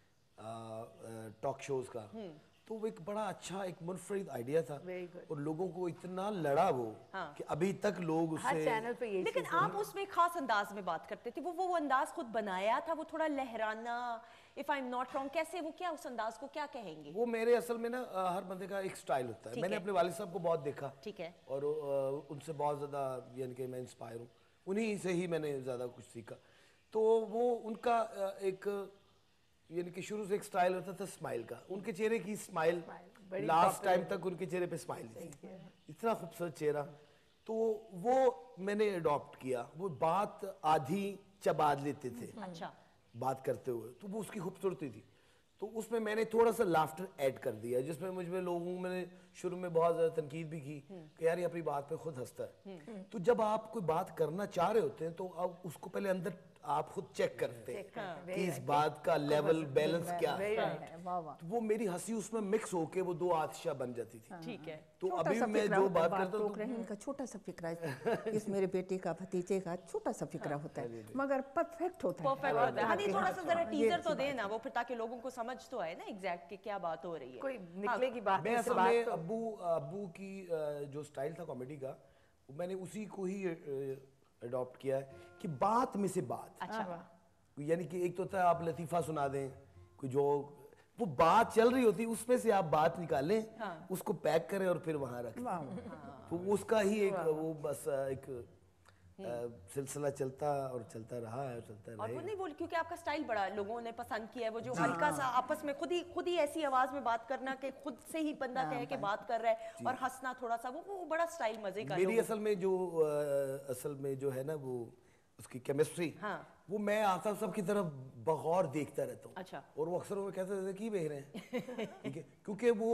टॉक शोज का, तो वो एक बड़ा अच्छा एक मुनफरिद आइडिया था और लोगों को इतना लड़ा वो कि अभी तक लोग उससे चैनल पे ये। लेकिन आप उसमें खास अंदाज में बात करते थे, वो अंदाज खुद बनाया था, वो थोड़ा लहराना, if I am not wrong, कैसे वो, क्या उस अंदाज को क्या कहेंगे? वो मेरे असल में ना हर बंदे का एक स्टाइल होता है। मैंने अपने वालिद साहब को बहुत देखा, ठीक है, और उनसे बहुत ज्यादा यानी कि मैं इंस्पायर हूँ, उन्हीं से ही मैंने ज्यादा कुछ सीखा। तो वो उनका एक यानी कि शुरू से एक स्टाइल होता था स्माइल का, उनके चेहरे की स्माइल लास्ट टाइम तक उनके चेहरे पे स्माइल थी, इतना खूबसूरत चेहरा। तो वो मैंने अडॉप्ट किया। वो बात आधी चबा लेते थे अच्छा बात करते हुए, तो वो उसकी खूबसूरती थी। तो उसमें मैंने थोड़ा सा लाफ्टर ऐड कर दिया, जिसमें मुझमें लोगों मैंने शुरू में बहुत ज्यादा तनकीद भी की कि यार ये अपनी बात पे खुद हंसता है। तो जब आप कोई बात करना चाह रहे होते हैं तो आप उसको पहले अंदर आप खुद चेक करते हैं कि इस बात का लेवल बैलेंस क्या है। तो वो मेरी हंसी उसमें मिक्स होके वो दो आतिशा बन जाती थी। ठीक है। तो अभी मैं जो बात करता हूँ, इनका छोटा सा फिक्रा है, इस मेरे बेटे का भतीजे का छोटा सा फिक्रा होता है, मगर परफेक्ट होता है। परफेक्ट होता है। हनी थोड़ा सा जरा टीजर तो दे ना वो, फिर ताकि लोगों को समझ तो आए ना एग्जैक्ट कि क्या बात हो रही है, कोई निकलेगी बात। मैं असल में अब्बू की जो स्टाइल था कॉमेडी का, मैंने उसी को ही अडॉप्ट किया है कि बात में से बात। अच्छा यानी कि एक तो होता है आप लतीफ़ा सुना दें, कोई जो वो बात चल रही होती है उसमें से आप बात निकालें, उसको पैक करें और फिर वहाँ रखें। तो उसका ही एक वो बस एक सिलसिला चलता रहा है और चलता और वो रहेगा। नहीं बोल, क्योंकि आपका स्टाइल बड़ा लोगों ने पसंद किया है, वो जो हल्का सा आपस में खुद ही ऐसी आवाज में बात करना कि खुद से ही बंदा कहे कि बात कर रहा है और हंसना थोड़ा सा, वो बड़ा स्टाइल मजे का। मेरी असल में जो है ना वो उसकी केमिस्ट्री, वो मैं आफताब साहब की तरफ बगौर देखता रहता हूँ। अच्छा। और वो अक्सर वो कहते थे की बेह रहे हैं, ठीक है, क्योंकि वो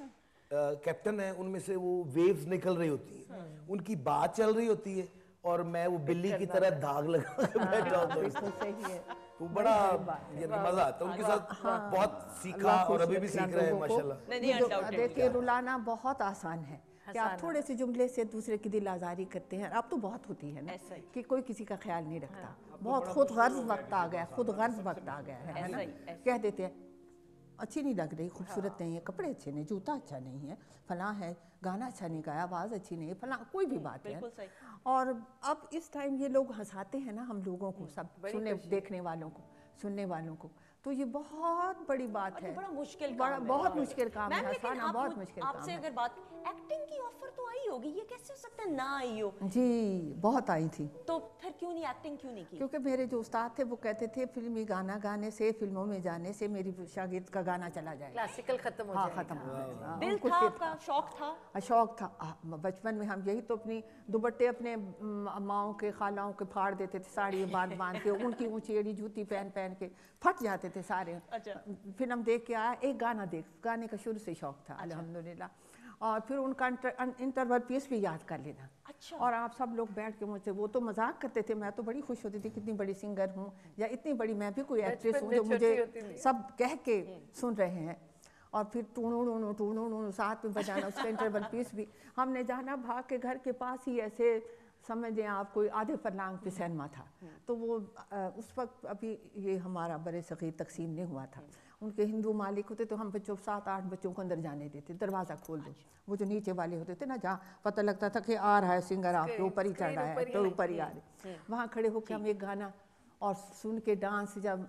कैप्टन है, उनमें से वो वेव्स निकल रही होती हैं, उनकी बात चल रही होती है और मैं वो बिल्ली की तरह दाग लगा के बैठा होता हूँ। बिल्कुल सही है। तो बड़ा मजा आता है उनके साथ, बहुत सीखा और अभी भी सीख रहे हैं माशाल्लाह। देखिए रुलाना बहुत आसान है कि आप थोड़े से जुमले से दूसरे की दिल आज़ारी करते हैं। अब तो बहुत होती है ना कि कोई किसी का ख्याल नहीं रखता, बहुत खुद गर्ज वक्त आ गया, खुद गर्ज वक्त आ गया है ना, कह देते हैं अच्छी नहीं लग रही, खूबसूरत नहीं है, कपड़े अच्छे नहीं, जूता अच्छा नहीं है, फलां है, गाना अच्छा नहीं गाया, आवाज़ अच्छी नहीं है, फलां कोई भी बात है। और अब इस टाइम ये लोग हंसाते हैं ना हम लोगों को, सब देखने वालों को, सुनने वालों को, तो ये बहुत बड़ी बात है। बड़ा मुश्किल बहुत मुश्किल काम है, हंसाना बहुत मुश्किल काम है। आपसे अगर बात, एक्टिंग की ऑफर तो आई होगी, ये कैसे हो सकता है ना आई हो? जी बहुत आई थी। तो फिर क्यों नहीं एक्टिंग क्यों नहीं की? क्योंकि मेरे जो उस्ताद थे वो कहते थे फिल्मी गाना गाने से, फिल्मों में जाने से मेरी शागिर्द का गाना चला जाएगा, क्लासिकल खत्म हो जाएगा। खत्म हो जाएगा। दिल था आपका, शौक था? शौक था। बचपन में हम यही तो अपनी दुपट्टे अपने माओं के खालाओं के फाड़ देते थे, साड़ी बांध के, उनकी ऊंची एड़ी जूती पहन के फट जाते थे सारे। फिल्म देख के आया, एक गाने का शुरू से शौक था अल्हम्दुलिल्लाह। और फिर उनका इंटरवल पीस भी याद कर लेना। अच्छा। और आप सब लोग बैठ के मुझसे, वो तो मजाक करते थे, मैं तो बड़ी खुश होती थी कितनी बड़ी सिंगर हूँ, या इतनी बड़ी मैं भी कोई एक्ट्रेस हूँ जो मुझे सब कह के सुन रहे हैं। और फिर टूणू साथ में बजाना, उसका इंटरवल पीस भी। हमने जाना भाग के घर के पास ही, ऐसे समझें आप कोई आधे फरलांग पे सिनेमा था, तो वो उस वक्त अभी ये हमारा बड़े सग़ीर तकसीम नहीं हुआ था। उनके हिंदू मालिक होते तो हम बच्चों 7-8 बच्चों को अंदर जाने देते, दरवाज़ा खोल दो। वो जो नीचे वाले होते थे ना, जहाँ पता लगता था कि आ रहा है सिंगर, आपके ऊपर ही चढ़ रहा है, तो ऊपर ही आ रहे, वहाँ खड़े होकर हम एक गाना और सुन के डांस, जब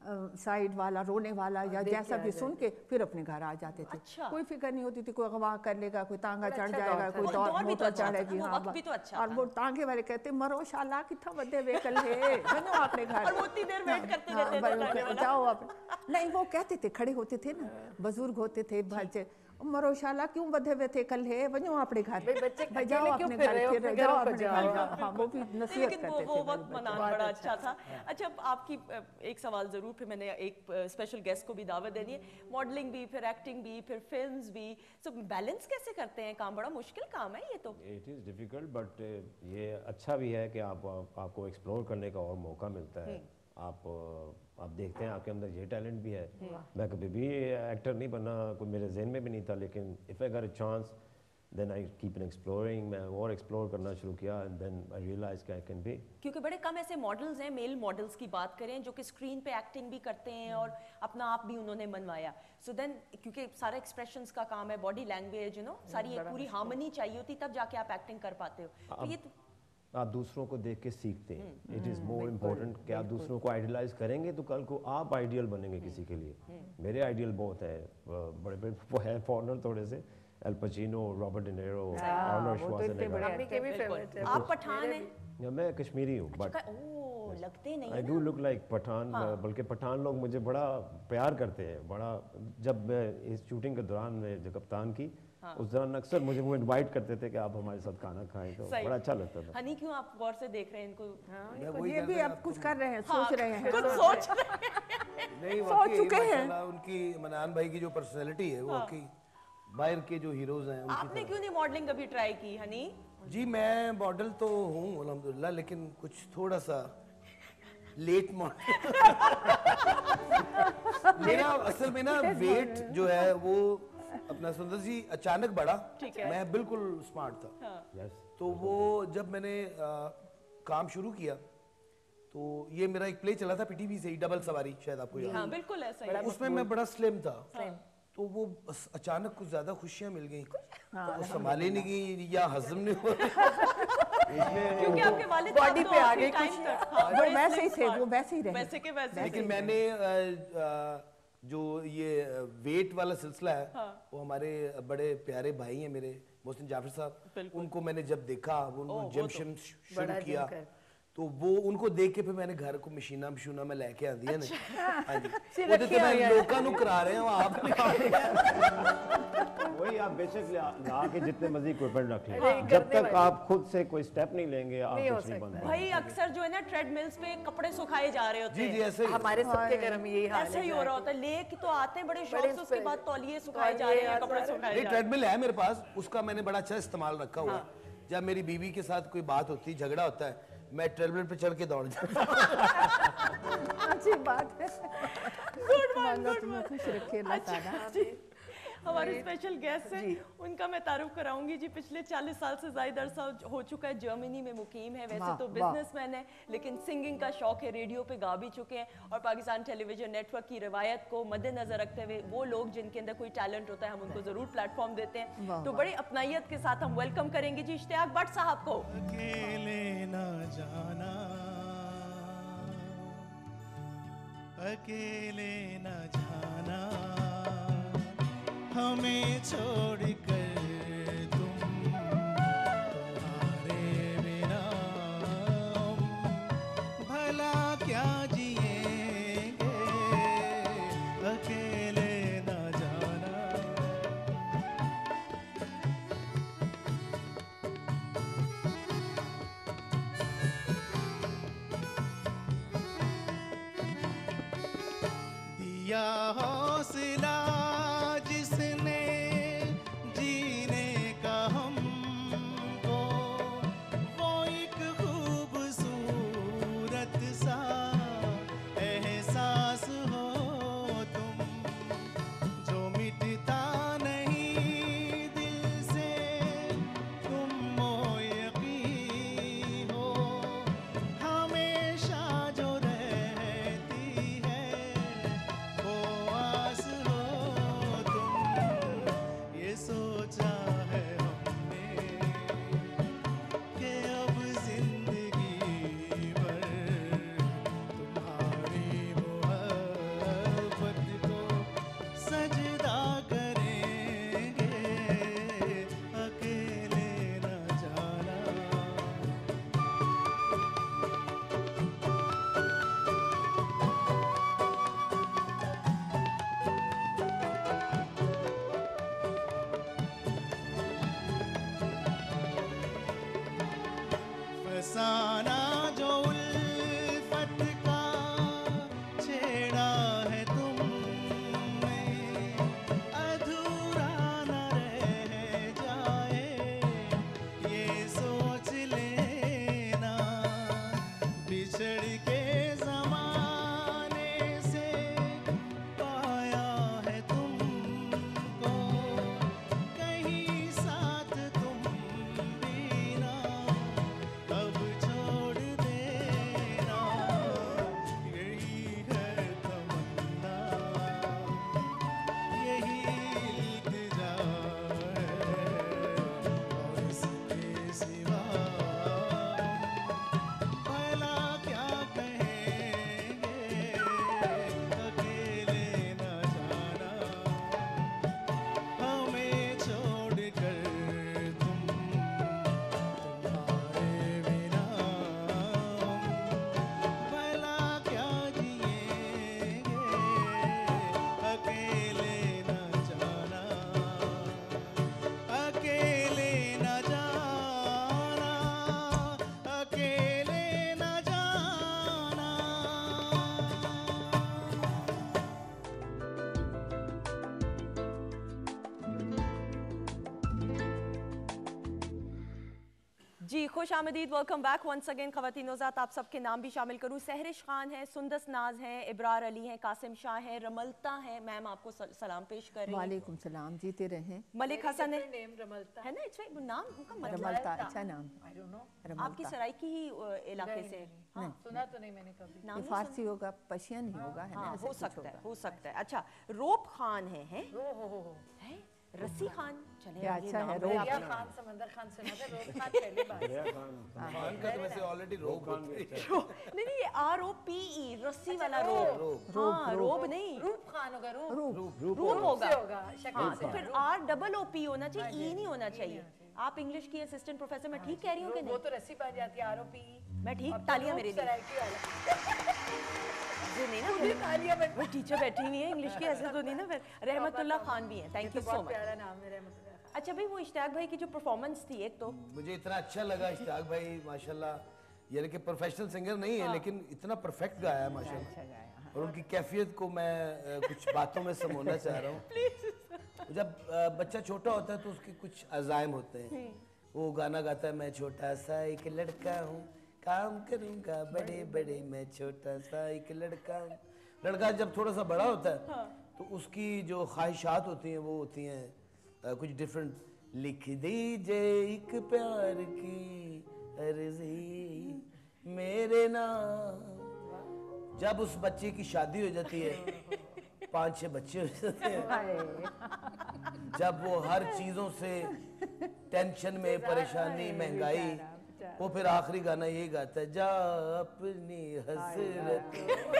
साइड वाला रोने वाला या जैसा भी सुन के फिर अपने घर आ जाते थे। अच्छा। कोई फिक्र नहीं होती थी, कोई अगवा कर लेगा, कोई तांगा चढ़ जाएगा, कोई दौड़ मोटर चढ़ेगी। हाँ, और वो तांगे वाले कहते मरो शाला कितना बदे वेकल है, बनो अपने घर, और वो इतनी देर वेट करते रहते थे, जाओ अपने। नहीं, वो कहते थे, खड़े होते थे ना, बुजुर्ग होते थे, बच्चे मरो शाला क्यों बधे हुए थे कल है, बनो अपने घर, बच्चे जाओ अपने घर, फिर जाओ अपने घर। हाँ, वो भी नसीहत करते थे। वो वक्त मनाना बड़ा अच्छा था। अच्छा, आपकी एक सवाल जरूर, फिर मैंने एक स्पेशल गेस्ट को भी दावत देनी है। मॉडलिंग भी, फिर एक्टिंग भी, फिर फिल्म्स भी, सो बैलेंस कैसे करते हैं? काम बड़ा मुश्किल काम है ये तो। इट इज़ डिफ़िकल्ट, बट ये अच्छा भी है कि आपको एक्सप्लोर करने का और मौका मिलता है। आप देखते हैं आपके अंदर ये टैलेंट भी है। मैं कभी भी एक्टर नहीं बनना, कोई मेरे जहन में भी नहीं था, लेकिन if I got a chance then I keep exploring. मैं और एक्सप्लोर करना शुरू किया एंड देन आई रियलाइज कि आई कैन बी। क्योंकि बड़े कम ऐसे मॉडल्स हैं, मेल मॉडल्स की बात करें, जो कि स्क्रीन पे एक्टिंग भी करते हैं और अपना आप भी उन्होंने मनवाया। सो देन क्योंकि सारा एक्सप्रेशंस का काम है, बॉडी लैंग्वेज, सारी एक पूरी हार्मनी चाहिए होती, तब जाके आप एक्टिंग कर पाते हो। तो ये आप दूसरों को देख के सीखते हैं। इट इज़ मोर इम्पोर्टेंट कि आप दूसरों को आइडियलाइज करेंगे तो कल को आप आइडियल बनेंगे किसी के लिए। मेरे आइडियल बहुत है, बड़े बड़े है फॉरनर थोड़े से, Al Pacino, Robert De Niro, Arnold Schwarzenegger. आप पठान हैं? मैं कश्मीरी हूँ, बट लगते नहीं I do look like Pathan. बल्कि पठान लोग मुझे बड़ा प्यार करते हैं, बड़ा। जब मैं इस शूटिंग के दौरान जो कप्तान की, उस दौरान अक्सर मुझे वो इनवाइट करते थे कि आप हमारे साथ खाना खाएं, तो बड़ा अच्छा लगता था। हनी, क्यों आप गौर से देख रहे हैं इनको? ये भी अब कुछ कर रहे हैं, सोच रहे हैं, कुछ सोच रहे हैं। नहीं, सोच चुके हैं। उनकी मनान भाई की जो पर्सनैलिटी है, वो की बाहर के जो हीरोज हैं, आपने क्यों नहीं मॉडलिंग कभी ट्राई की हनी? जी मैं मॉडल तो हूँ अल्हम्दुलिल्लाह, लेकिन कुछ थोड़ा सा लेट मॉडल। मेरा असल में ना वेट जो है वो अपना सुंदर जी अचानक बढ़ा, मैं बिल्कुल स्मार्ट था। तो वो जब मैंने काम शुरू किया, तो ये मेरा एक प्ले चला था पीटीवी से ही, डबल सवारी, शायद आपको याद है। बिल्कुल ऐसा ही। उसमें मैं बड़ा स्लिम था, तो वो अचानक कुछ ज्यादा खुशियां मिल गई, तो संभाली नहीं गई या हजम नहीं हुआ। क्योंकि आपके वालिद बॉडी पे आ गई टाइम कुछ। तक वो वैसे ही थे, वो वैसे ही रहे। वैसे के वैसे। लेकिन मैंने जो ये वेट वाला सिलसिला है वो हमारे बड़े प्यारे भाई हैं मेरे मोहसिन जाफर साहब, उनको मैंने जब देखा वो जिम शिम शुरू किया तो वो उनको देख के फिर मैंने घर को मशीना मशूना में लेके आंदी है ना। हाँ जी वो तो मैं लोगों को करा रहे हो आप वही आप बेशक ला के जितने मर्जी इक्विपमेंट रख लें, जब तक आप खुद से कोई स्टेप नहीं लेंगे आप कुछ नहीं बन पाएंगे। भाई अक्सर जो है ना ट्रेडमिल्स पे कपड़े सुखाए जा रहे होते हैं। जी ऐसे हमारे सबके घर में यही हाल ऐसा ही हो रहा होता है, ले के तो आते हैं बड़े शौक से, उसके बाद तौलिए सुखाए जा तौलिए रहे हैं, कपड़े सुखाए जा रहे हैं। ट्रेडमिल है मेरे पास, उसका मैंने बड़ा अच्छा इस्तेमाल रखा हुआ है। जब मेरी बीवी के साथ कोई बात होती है, झगड़ा होता है, मैं ट्रेडमिल पे चढ़ के दौड़ जाता हूं। अच्छी बात है। गुड मांगो तुम्हें खुश रखे अल्लाह ताला। जी हमारे स्पेशल गेस्ट हैं, उनका मैं तारुफ कराऊंगी जी। पिछले 40 साल से ज़्यादा अरसा हो चुका है जर्मनी में मुकीम है। वैसे तो बिजनेसमैन है लेकिन सिंगिंग का शौक है, रेडियो पे गा भी चुके हैं और पाकिस्तान टेलीविजन नेटवर्क की रवायत को मद्देनजर रखते हुए वो लोग जिनके अंदर कोई टैलेंट होता है हम उनको ज़रूर प्लेटफॉर्म देते हैं। तो बड़ी अपनाइयत के साथ हम वेलकम करेंगे जी इश्तियाक भट्ट साहब को। अकेले न जाना, अकेले न जाना, हमें छोड़कर तुम, तुम्हारे बिना हम भला क्या जिएंगे, अकेले न जाना। दिया हौसला जिसने जीने का हमको, वो एक खूबसूरत सा एहसास हो तुम, जो मिटता नहीं दिल से, तुम वो यकीन हो, हमेशा जो रहती है वो आस हो तुम। ये सोचा है हमने कि अब जिंदगी भर तुम्हारी मोहब्बत को सजदा करेंगे, अकेले न जाना। फसाना जो उल्फत का छेड़ा है तुमने, अधूरा न रह जाए ये सोच लेना, बिछड़ के ज़माने से पाया है तुमको, कहीं साथ तुम भी ना अब छोड़ देना, यही है तमन्ना, यही इल्तिजा है, और इसके सिवा भला क्या कहेंगे, अकेले न जाना, हमें छोड़कर तुम, तुम्हारे बिना हम भला क्या जिएंगे, अकेले न जाना, अकेले न जाना, अकेले न जाना। जी खुश आमदीद, वेलकम बैक वंस अगेन। ख़वातीन ज़ात आप सबके नाम भी शामिल करूँ, सहरिश खान है, सुंदस नाज हैं, इब्रार अली हैं, कासिम शाह हैं, रमलता हैं, मैम आपको सलाम पेश कर रही हैं। वालेकुम सलाम, जीते रहें। मलिक हसन है, नेम रमलता है ना? इट्स नाम उनका मतलब रमलता अच्छा नाम, आई डोंट नो, आपकी सराइकी ही इलाके से है। हाँ सुना तो नहीं मैंने कभी। नाम ये नहीं फारसी होगा, पर्शियन ही होगा, है ना? हाँ ऐसे हो कुछ सकता है, होगा। हो सकता है। अच्छा रोप खान है ओ हो हैं? रस्सी खान चले क्या ये अच्छा नाम है, बड़े रोब आप- दरिया खान, समंदर खान सुना था, रोब खान पहली बार। खान का तो वैसे ऑलरेडी रोब होती है। नहीं नहीं, ये ROPE, रस्सी वाला रोब। हाँ, रोब नहीं, रूप खान होगा, रूप रूप होगा। से होगा, शक्ल हाँ, से। तो फिर ROOP होना चाहिए, E नहीं होना चाहिए। आप इंग्लिश की असिस्टेंट प्रोफेसर, मैं ठीक कह रही हूँ कि वो नहीं? तो रस्सी बन जाती है, ROPE। मैं ठीक, तालियां मेरे लिए। जो नहीं ना, तालियां बन। वो टीचर बैठी हुई है, इंग्लिश की ऐसे तो नहीं ना फिर। रहमतुल्लाह खान भी हैं, थैंक यू सो बहुत मच। प्यारा नाम है रहमतुल्लाह खान। अच्छा भाई, वो इश्तियाक भाई की जो परफॉर्मेंस थी एक तो, मुझे इतना अच्छा लगा इश्तियाक भाई माशाल्लाह, यानी कि प्रोफेशनल सिंगर नहीं है लेकिन इतना परफेक्ट गाया है माशाल्लाह। और उनकी कैफियत को मैं कुछ बातों में समझना चाह रहा हूँ। जब बच्चा छोटा होता है तो उसके कुछ अज़ाइम होते हैं। वो गाना गाता है, मैं छोटा सा एक लड़का हूँ, काम करूँगा बड़े बड़े, मैं छोटा सा एक लड़का हूँ। लड़का जब थोड़ा सा बड़ा होता है तो उसकी जो ख्वाहिशात होती हैं वो होती हैं कुछ डिफरेंट। लिख दीजिए एक प्यार की अर्जी मेरे नाम। जब उस बच्चे की शादी हो जाती है, 5-6 बच्चे हो जाते हैं, जब वो हर चीजों से टेंशन में, परेशानी, महंगाई, वो फिर आखिरी गाना यही गाता है, जा अपनी हसरत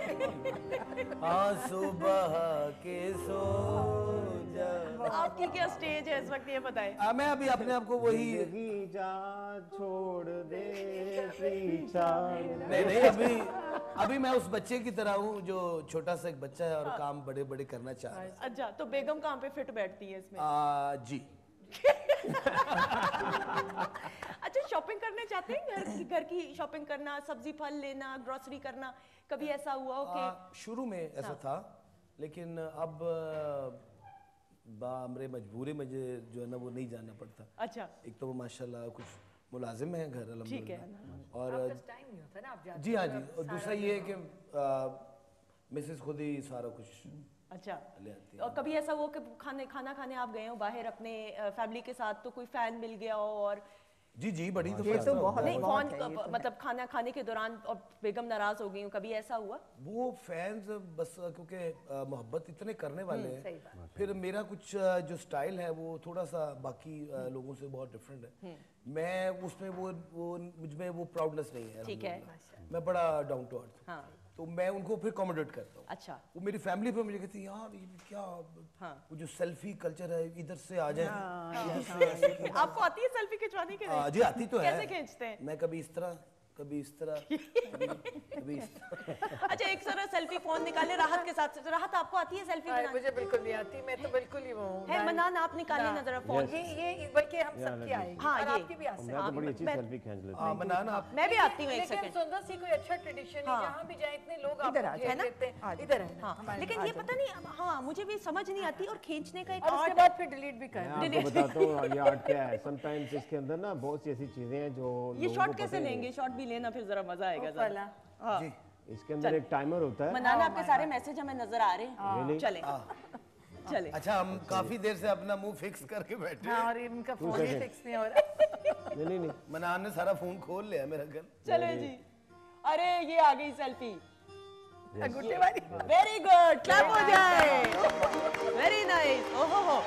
आंसू बहा के सो जा। आपकी क्या स्टेज है इस वक्त, ये बताएं। मैं अभी अपने आप को वही जा छोड़ दे पीछा। नहीं, अभी मैं उस बच्चे की तरह हूँ जो छोटा सा एक बच्चा है और काम बड़े बड़े करना चाह रहा है। अच्छा, तो बेगम कहाँ पे फिट बैठती है इसमें? जी। अच्छा, शॉपिंग करने जाते हैं, घर की शॉपिंग करना, सब्जी फल लेना, ग्रोसरी करना, कभी ऐसा हुआ हो कि? शुरू में ऐसा था, लेकिन अब बामरे मजबूरी में जो है ना वो नहीं जाना पड़ता। अच्छा, एक तो वो माशाल्लाह कुछ मुलाजिम है घर अल्हम्दुलिल्लाह, और टाइम नहीं होता ना, आप जाते जी हाँ जी, और दूसरा ये है कि मिसेस खुद ही सारा कुछ अच्छा। ले आती है। और कभी ऐसा हो कि खाना खाने आप गए हो बाहर अपने फैमिली के साथ, तो कोई फैन मिल गया हो और जी जी बड़ी ये तो बहुत नहीं, बहुत फोन है, ये तो मतलब खाना खाने के दौरान और बेगम नाराज हो गई हो, कभी ऐसा हुआ? वो फैंस बस क्योंकि मोहब्बत इतने करने वाले सही हैं, बात। फिर मेरा कुछ जो स्टाइल है वो थोड़ा सा बाकी लोगों से बहुत डिफरेंट है। मैं उसमें वो मुझ में वो प्राउडनेस नहीं है। ठीक है। अल्हम्दुलिल्लाह। मैं बड़ा डाउन टू अर्थ हूँ, हाँ। तो मैं उनको फिर कॉमोडेट करता हूँ। अच्छा। वो मेरी फैमिली पे मुझे कहती है, यार ये क्या वो जो सेल्फी कल्चर है, इधर से आ जाए, इधर से ऐसे खींच। आपको आती है सेल्फी खिंचवाने के लिए? जी आती तो है। कैसे खींचते हैं? मैं कभी इस तरह, कभी इस तरह, कभी इस तरह। अच्छा, एक सारा सेल्फी फोन निकाले राहत के साथ। राहत, आपको आती है सेल्फी बनानी? मुझे बिल्कुल नहीं आती, मैं तो बिल्कुल ही वो हूँ। है मनान, आप निकालिए ना जरा फोन। ये बल्कि हम सबकी आएगी, हाँ, और ये। आपकी भी आ सकती मैं तो बड़ी अच्छी मैं- सेल्फी खींच लेता हाँ हूँ। मनाना आप मैं भी आती हूँ, एक लेकिन सेकंड। सुंदर सी कोई अच्छा ट्रेडिशन है, जहाँ भी जाए इतने लोग इधर आ आपको जाओ, घेर लेते आ हैं, जाओ। इधर है। हाँ, लेकिन ये पता नहीं, हाँ मुझे भी समझ नहीं आती, और खींचने का एक और उसके आर्ट बाद फिर डिलीट भी कर। मैं आपको बताता हूँ ये आर्ट क्या है। समटाइम्स इसके अंदर ना बहुत सी ऐसी चीजें हैं जो ये लोगों शॉट को कैसे पता ही नहीं। लेंगे? शॉट भी लेना, फिर जरा मजा आएगा जरा। वाला। हाँ। जी। इसके अंदर एक टाइमर होता है। मनाना, आपके सारे मैसेज हमें नजर आ रहे हैं। Really? चले चले। अच्छा, हम काफी देर से अपना मुंह फिक्स करके बैठे हाँ, हैं। और इनका फोन ही फिक्स नहीं हो रहा। नहीं मनान ने सारा फोन खोल लिया मेरा घर। चले जी। अरे ये आ गई सेल्फी। अंगूठे वाली। वेरी गुड, क्लैप हो जाए। Very nice. ओहो हो।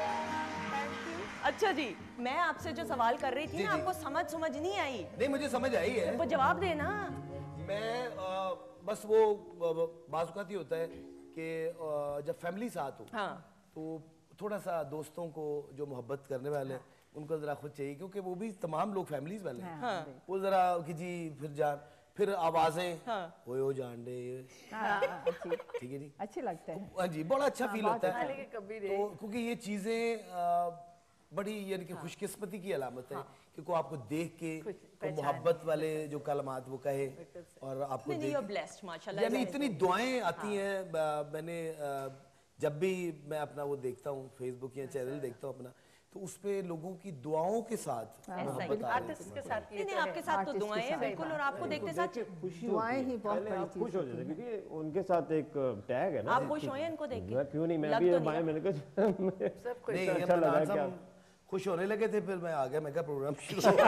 अच्छा जी, मैं आपसे जो सवाल कर रही थी जी, ना, जी। आपको समझ नहीं आई, नहीं मुझे समझ आई है। वो जवाब देना। मैं बस वो बाज़-औक़ात ये होता है कि जब फैमिली साथ हो हाँ। तो थोड़ा सा दोस्तों को जो मोहब्बत करने वाले हैं उनको ज़रा खुद चाहिए, क्योंकि वो भी तमाम लोग फैमिलीज वाले हैं। हाँ। वो ज़रा कि जी फिर जान, फिर आवाज़ें, हाँ। वो जान दे, अच्छी ठीक है जी। अच्छे लगते हैं। हाँ जी, बड़ा अच्छा फील होता है। लेकिन कभी तो क्योंकि ये चीज़ें बड़ी यानी कि खुशकिस्मती की अलामत है कि कोई आपको देख के कोई मोहब्बत वाले जो कलमात वो कहे और आपको नहीं, देख you're blessed, माशाल्लाह। यानी इतनी दुआएं आती हैं। मैंने जब भी मैं अपना वो देखता हूँ फेसबुक या चैनल देखता हूँ अपना, तो उस पे लोगों की दुआओं के साथ मोहब्बत आ रही है। आर्टिस्ट के साथ नहीं, आपके साथ तो दुआएं हैं बिल्कुल, और आपको देखते साथ दुआएं ही बहुत पहले बड़ी आप खुश हो जाते हैं, क्योंकि उनके साथ एक टैग है ना। आप खुश हुए इनको देख के? मैं क्यों नहीं, मैं लग भी तो नहीं बाएं, रहा। मैंने कहा सब कुछ। नहीं, अच्छा लगा मनान क्या? साहब खुश होने लगे थे, फिर मैं आ गया, मैं कहा प्रोग्राम शुरू हो।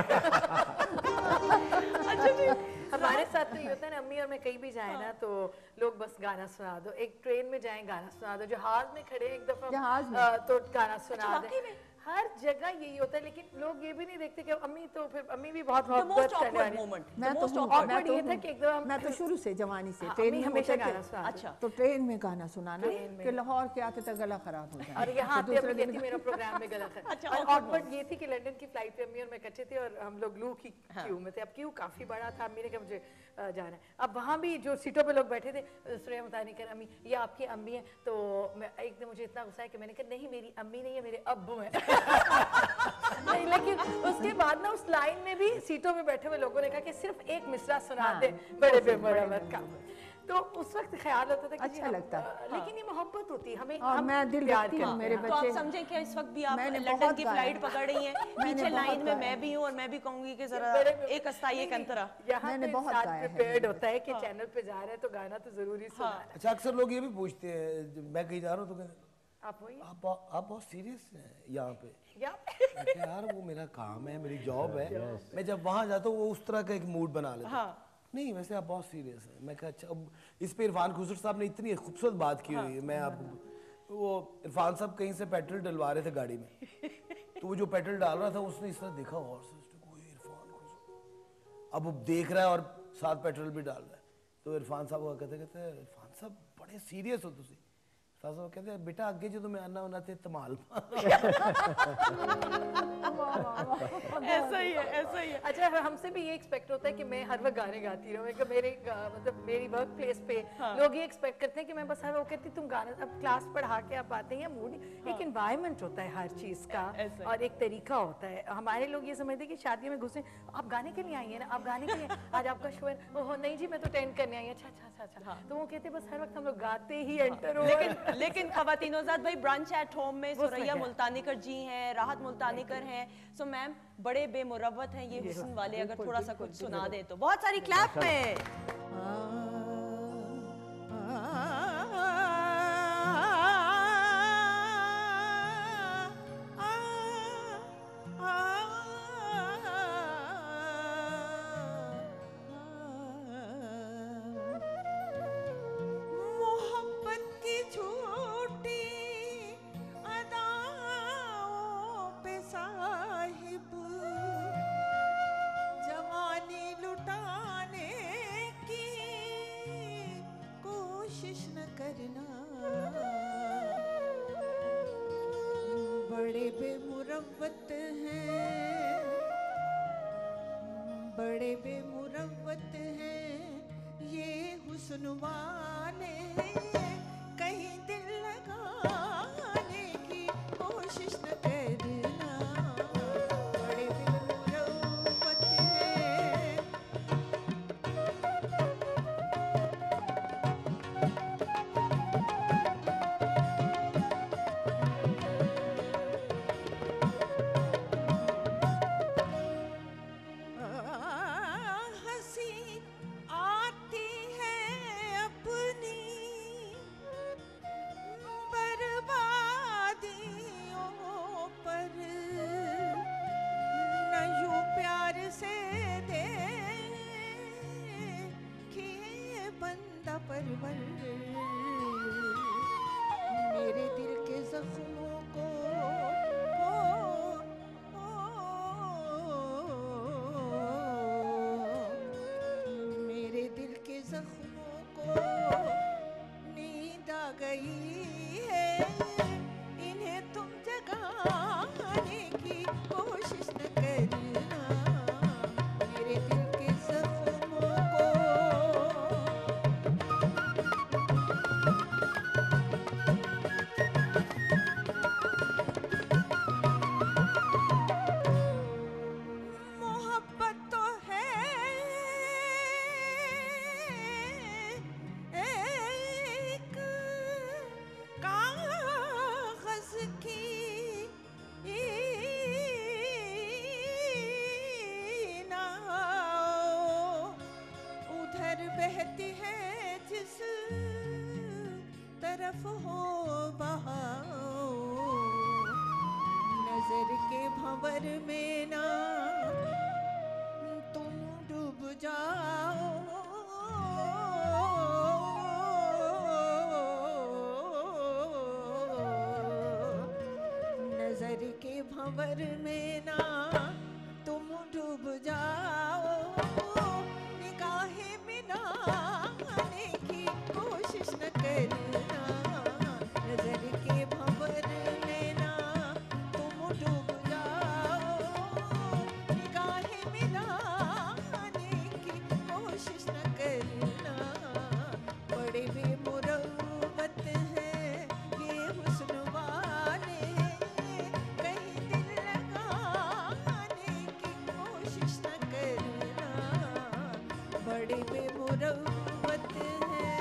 अच्छा जी। हमारे साथ तो ये होता है ना, अम्मी और मैं कहीं भी जाए ना तो लोग बस गाना सुना दो, एक ट्रेन में जाएं गाना सुना दो, जहाज में खड़े एक दफा जहाज में? तो गाना सुना अच्छा, दे। वाकई में? हर जगह यही होता है, लेकिन लोग ये भी नहीं देखते कि अम्मी तो फिर अम्मी भी बहुत The most मोहब्बत करने awkward वाली। moment. मैं The तो most हूँ, awkward. मैं awkward तो ये था हूँ। कि एकदम मैं तो शुरू से जवानी से हाँ, ट्रेन अम्मी में हमेशा होते थे। गाना सुनाती। अच्छा। तो ट्रेन में गाना सुनाना ट्रेन में। कि लाहौर के आते तक गला खराब हो जाए। और यहाँ तो आते दूसरे अम्मी दिन कहती मेरा प्रोग्राम में गलत है। अच्छा, और awkward awkward ये थी कि लंदन की फ्लाइट पे अम्मी और मैं इकट्ठे थे और हम लोग लू की क्यू में थे। अब क्यू काफी बड़ा था, अम्मी ने कहा मुझे जाना है। अब वहाँ भी जो सीटों पे लोग बैठे थे, सुरैया मुतानी कर अम्मी ये आपकी अम्मी है, तो मैं एकदम मुझे इतना गुस्सा है कि मैंने कहा नहीं मेरी अम्मी नहीं है, मेरे अब्बू हैं। नहीं, लेकिन उसके बाद ना उस लाइन में भी सीटों में बैठे हुए लोगों ने कहा कि सिर्फ एक मिसरा सुना दे बड़े बेमुरवत का। तो उस वक्त ख्याल होता था कि अच्छा लगता। लेकिन ये मोहब्बत होती हमें, और हम मैं दिल प्यार रखती हूँ, करते मेरे हैं। तो आप बच्चे समझें कि इस वक्त भी आप मैंने लंदन बहुत की गाया फ्लाइट है। पकड़ रही हैं, मैंने पीछे बहुत लाइन में गाया मैं है। भी हूँ और मैं भी कहूंगी कि जरा एक अस्ताई एक अंतरा। यहाँ मैंने पे बहुत इंसान गाया है। प्रिपेयर्ड होता है कि चैनल पे जा रहे हैं तो गाना तो जरूरी सुना है। अच्छा, अक्सर लोग ये भी पूछते हैं जब मैं कहीं जा रहा हूँ तो कहते हैं, आप वही आप बहुत सीरियस हैं यहाँ पे। या मैं कहा, यार वो मेरा काम है, मेरी जॉब है। मैं जब वहाँ जाता हूँ वो उस तरह का एक मूड बना लेता हूँ। नहीं वैसे आप बहुत सीरियस हैं। मैं कहा अच्छा। अब इस पे इरफान खुसर साहब ने इतनी खूबसूरत बात की हुई है। मैं आपको वो इरफान साहब कहीं से पेट्रोल डलवा रहे थे गाड़ी में, तो वो जो पेट्रोल डाल रहा था उसने इस तरह देखा और से कोई इरफान खुसर, अब वो देख रहा है और साथ पेट्रोल भी डाल रहा है। तो इरफान साहब को कहते इरफान साहब बड़े सीरियस हो तुसी। इरफान साहब कहते हैं बेटा अगे जो तुम्हें आना होना थे तमाल। ऐसा ही है, ऐसा ही है। अच्छा, हमसे भी ये एक्सपेक्ट होता है कि मैं हर वक्त गाने गाती रहूं। मतलब मेरी वर्क प्लेस पे लोग ये एक्सपेक्ट करते हैं कि मैं बस हर वक्त कहती तुम गाना, अब क्लास पढ़ा के आप आते हैं, मूड एक एनवायरनमेंट होता है हर चीज का और एक तरीका होता है। हमारे लोग ये समझते हैं कि शादियों में घुसे आप गाने के लिए आई हैं ना, आप गाने के लिए आज आपका शो है। ओहो नहीं जी मैं तो अटेंड करने आई। अच्छा अच्छा अच्छा अच्छा। तो वो कहते हैं बस हर वक्त हम लोग गाते ही एंटर हो। लेकिन ख़वातीनोज़ात भाई ब्रंच एट होम में सुरैया मुल्तानीकर जी हैं, राहत मुल्तानीकर हैं। सो मैम बड़े बेमुरवत हैं ये हुस्न वाले, अगर थोड़ा सा कुछ सुना दे तो। बहुत सारी क्लैप में। मोहब्बत की झूठी अदाओं पे साहिब जवानी लुटाने की कोशिश न करना। बड़े बेमुरव्वत हैं, बड़े बेमुरव्वत हैं ये हुस्न वाले, कहीं दिल लगाने की कोशिश न करना। बड़े बेमुरव्वत हैं। हंसी आती है अपनी बर्बादियों पर, न यूं प्यार से देखिए बंदा परवर। मेरे दिल के जख्मों को मेरे दिल के जख्मों को नींद आ गई है, इन्हें तुम जगाने की कोशिश न करना। मेरे दिल के जख्मों को मोहब्बत तो है एक कागज की नाव, उधर बहती है जिस तरफ हो बहाव। नजर के भंवर में ना तुम डूब जाओ। नजर के भंवर में ना तुम डूब जाओ, निगाहें मिलाने की कोशिश न करना, नजर के भंवर में ना तुम डूब जाओ, निगाहें मिलाने की कोशिश न करना, बड़े बेमुरव्वत हैं ये हुस्न वाले, कहीं दिल लगाने की कोशिश न करना, बड़े बेमुरव्वत हैं।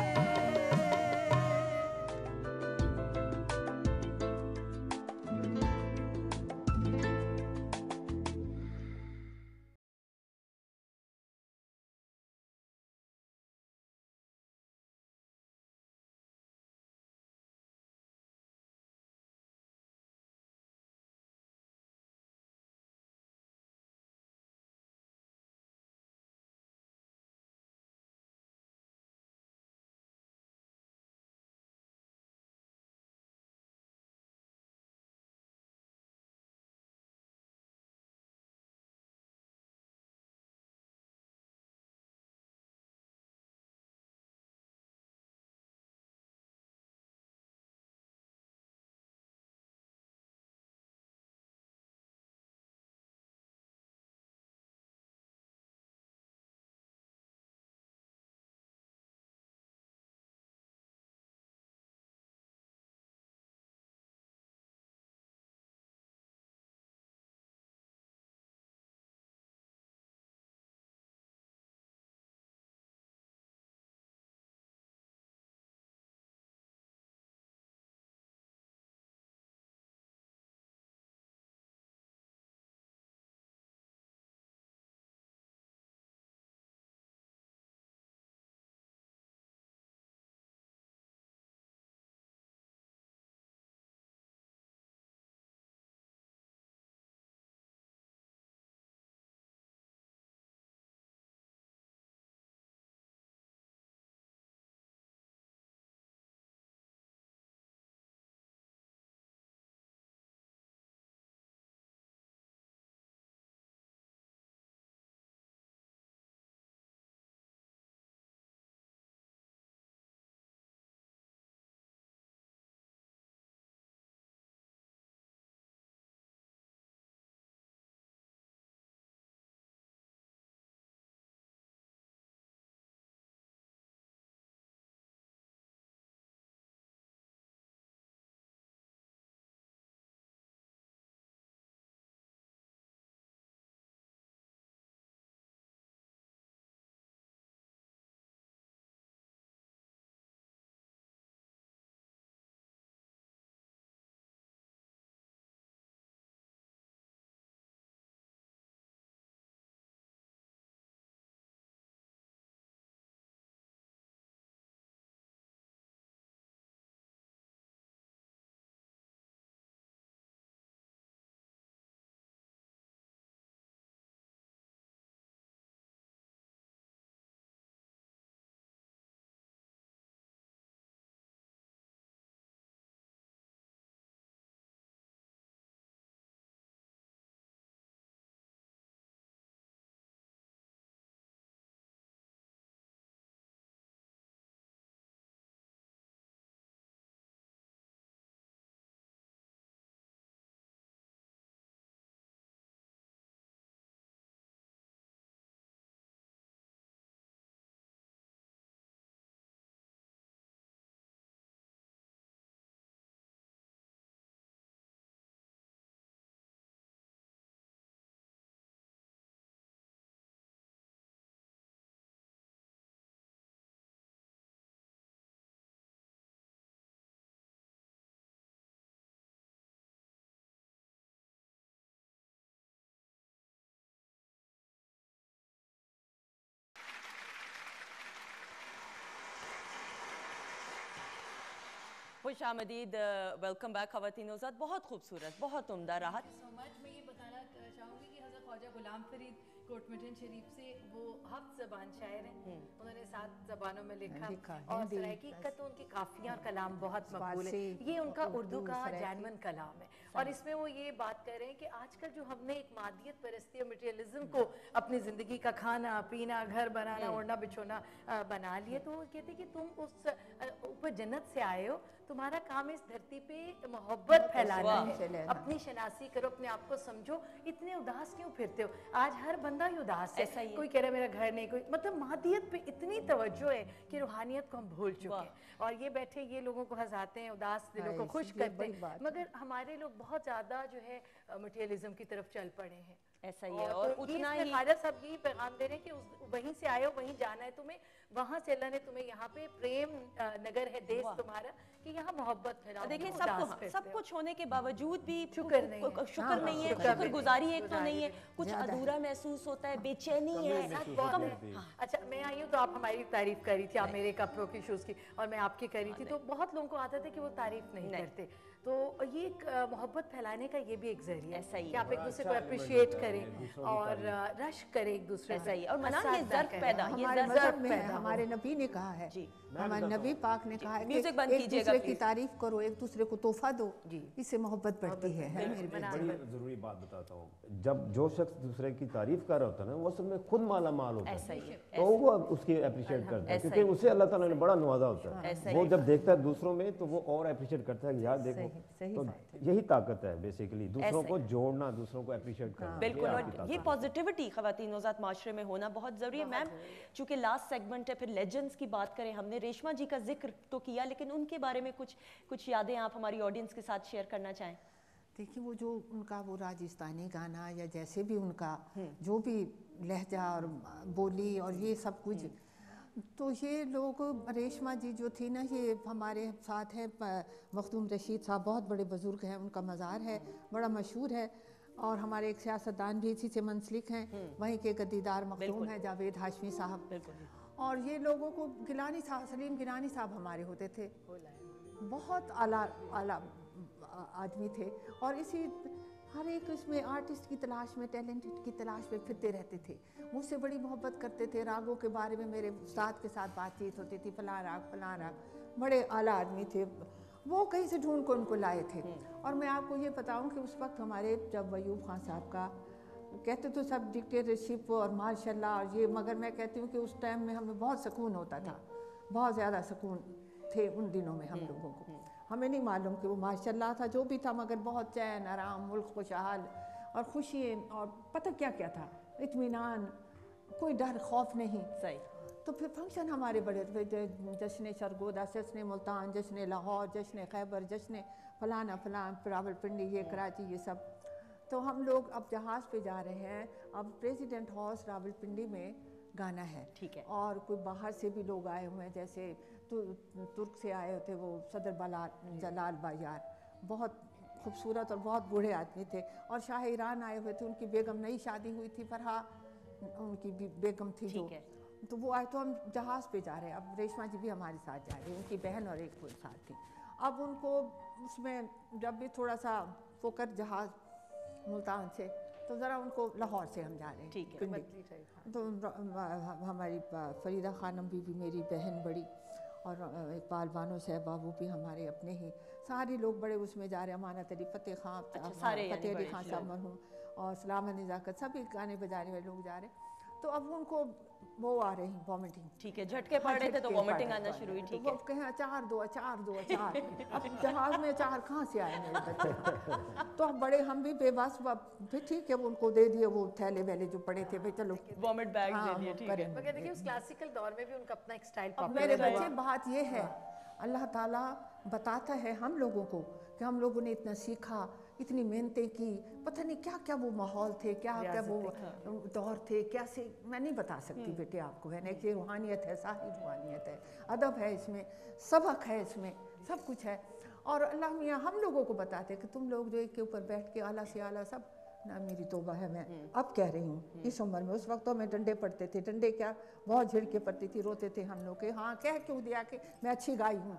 खुश आमदीद, वेलकम बैक ख़वातीन-ओ-ज़ात। बहुत खूबसूरत, बहुत उम्दा राहत। So much. मैं ये बताना चाहूँगी कि हज़रत ख्वाजा गुलाम फरीद कोटमिटन शरीफ से वो हफ्त ज़बान शायर हैं। उन्होंने 7 ज़बानों में लिखा लिखा, और हिंदी, सराइकी का तो उनकी काफिया और कलाम बहुत मकबूल है। फारसी, ये उनका उर्दू उर्दू, का सराइकी। जैनवन कलाम है और इसमें वो ये बात कर रहे हैं कि आजकल जो हमने एक मादियत परस्ती और मटेरियलिज्म को अपनी ज़िंदगी का खाना पीना घर बनाना ओढ़ना बिछोना बना लिए, तो वो कहते हैं कि तुम उस ऊपर जन्नत से आए हो, तुम्हारा काम इस धरती पे मोहब्बत फैलाना है, अपनी शनासी करो, अपने आप को समझो। इतने उदास क्यों फिरते हो? आज हर बंदा ही उदास है, कोई कह रहा है मेरा घर नहीं, कोई मतलब मादियत पे इतनी तवज्जो है कि रूहानियत को हम भूल चुके हैं और ये बैठे ये लोगों को हंसाते हैं, उदास दिलों को खुश करते हैं, मगर हमारे लोग बहुत ज़्यादा जो है मटेरियलिज्म की तरफ चल पड़े हैं। ऐसा ही है। और उतना ही खाजा साहब यही पैगाम दे रहे हैं कि वहीं से आए हो वहीं जाना है तुम्हें, वहां से अल्लाह ने तुम्हें यहाँ पे प्रेम नगर है देश तुम्हारा कि यहाँ मोहब्बत फैलाओ। देखिए सब कुछ होने के बावजूद भी शुक्र नहीं है, शुक्रगुजारी एक तो नहीं है, कुछ अधूरा महसूस होता है, बेचैनी है। अच्छा मैं आई हूँ तो आप हमारी तारीफ करी थी, आप मेरे कपड़ों की शूज़ की और मैं आपकी करी थी, तो बहुत लोगों को आदत है कि वो तारीफ नहीं करते, तो ये एक मोहब्बत फैलाने का ये भी एक जरिया ऐसा ही कि आप एक दूसरे को अप्रिशिएट करें और रश करें एक दूसरे ऐसा ही। और मना ये ज़र्फ पैदा, हमारे मज़हब में है, हमारे नबी ने कहा है, हमारे नबी पाक ने कहा है कि एक दूसरे की तारीफ करो, एक दूसरे को तोहफा दो, इससे मोहब्बत बढ़ती है। बड़ी जरूरी बात बताता हूँ, जब जो शख्स दूसरे की तारीफ कर रहा होता है ना, वो असल में खुद माला माल होता है, तो वो उसकी अप्रिशिएट करता है क्योंकि उसे अल्लाह ताला ने बड़ा नवाजा होता है। वो जब देखता है दूसरों में तो वो और अप्रिशिएट करता है कि यार देखो, तो यही ताकत है बेसिकली, दूसरों को जोड़ना, दूसरों को अप्रिशिएट करना। बिल्कुल, और ये पॉजिटिविटी ख़वातीन नौज़ात माशरे में होना बहुत ज़रूरी है। मैम चूँकि लास्ट सेगमेंट है, फिर लेजेंड्स की बात करें, हमने रेशमा जी का जिक्र तो किया, लेकिन उनके बारे में कुछ यादें आप हमारी ऑडियंस के साथ शेयर करना चाहें? देखिए वो जो उनका वो राजस्थानी गाना या जैसे भी उनका जो भी लहजा और बोली और ये सब कुछ, तो ये लोग, रेशमा जी जो थी ना, ये हमारे साथ है मखदूम रशीद साहब, बहुत बड़े बुज़ुर्ग हैं, उनका मज़ार है, बड़ा मशहूर है, और हमारे एक सियासतदान भी इसी से मुंसलिक हैं, वहीं के गद्दीदार मखदूम हैं जावेद हाशमी साहब। और ये लोगों को गिलानी साहब, सलीम गिलानी साहब हमारे होते थे, बहुत आला आदमी थे, और इसी हर एक इसमें आर्टिस्ट की तलाश में, टैलेंटेड की तलाश में फिरते रहते थे। मुझसे बड़ी मोहब्बत करते थे, रागों के बारे में मेरे उस्ताद के साथ बातचीत होती थी, फलां राग, बड़े आला आदमी थे। वो कहीं से ढूंढ को उनको लाए थे। और मैं आपको ये बताऊं कि उस वक्त हमारे जब अयूब खान साहब का कहते तो सब डिक्टेटरशिप और माशाल्लाह और ये, मगर मैं कहती हूँ कि उस टाइम में हमें बहुत सुकून होता था, बहुत ज़्यादा सुकून थे उन दिनों में हम लोगों को। हमें नहीं मालूम कि वो माशाल्लाह था जो भी था, मगर बहुत चैन आराम, मुल्क खुशहाल और खुशी और पता क्या क्या था, इत्मीनान, कोई डर खौफ नहीं। सही। तो फिर फंक्शन हमारे बड़े जश्न सरगोदा, जश्न मुल्तान, जश्न लाहौर, जश्न खैबर, जश्न फलाना फलान, रावलपिंडी, ये कराची, ये सब। तो हम लोग अब जहाज़ पे जा रहे हैं, अब प्रेसिडेंट हाउस रावलपिंडी में गाना है, ठीक है, और कोई बाहर से भी लोग आए हुए हैं, जैसे तुर्क से आए थे वो सदर जलाल बायार, बहुत खूबसूरत और बहुत बूढ़े आदमी थे, और शाह ईरान आए हुए थे, उनकी बेगम, नई शादी हुई थी, फरहा उनकी बेगम थी जो, तो वो आए। तो हम जहाज़ पे जा रहे हैं, अब रेशमा जी भी हमारे साथ जा रही है, उनकी बहन और एक कोई साथ थी। अब उनको उसमें जब भी थोड़ा सा फोकर जहाज़ मुल्तान से, तो ज़रा उनको लाहौर से हम जा रहे हैं, ठीक है, तो हमारी फरीदा खानम भी मेरी बहन बड़ी, और इकबाल बानो साहबा वो भी हमारे अपने ही, सारे लोग बड़े उसमें जा रहे हैं, अमानत अली, फतेह खान, फतेह अली खान साहब मरहूम, और सलामत निज़ाकत, सभी गाने बजाने वाले लोग जा रहे हैं। तो अब उनको वो आ रही वॉमिटिंग, ठीक है, झटके पड़ रहे थे तो वॉमिटिंग आना शुरू हुई, ठीक है। वो कहें अचार दो, अचार दो, अचार। अब जहाज में अचार कहाँ से आए मेरे बच्चे? तो अब बड़े हम भी बेबस, फिर ठीक है, वो उनको दे दिए वो थैले वैले जो पड़े थे, भाई चलो वॉमिट बैग दे दिए, ठीक है। मगर देखिए उस क्लासिकल दौर में भी उनका अपना एक स्टाइल पॉपुलर है। मेरे बच्चे, बात ये है, अल्लाह ताला बताता है हम लोगों को कि हम लोगों ने इतना सीखा, इतनी मेहनतें की, पता नहीं क्या क्या वो माहौल थे, क्या क्या वो दौर थे, कैसे मैं नहीं बता सकती बेटे आपको, है ना कि रूहानियत है, सारी रूहानियत है, अदब है इसमें, सबक है इसमें, सब कुछ है। और अल्लाह मियाँ हम लोगों को बताते कि तुम लोग जो एक के ऊपर बैठ के आला से आला सब ना, मेरी तौबा है, मैं अब कह रही हूँ इस उम्र में, उस वक्त तो मैं डंडे पड़ते थे, डंडे क्या बहुत झिड़के पड़ती थी, रोते थे हम लोग के, हाँ कह क्यों दिया कि मैं अच्छी गाई हूँ,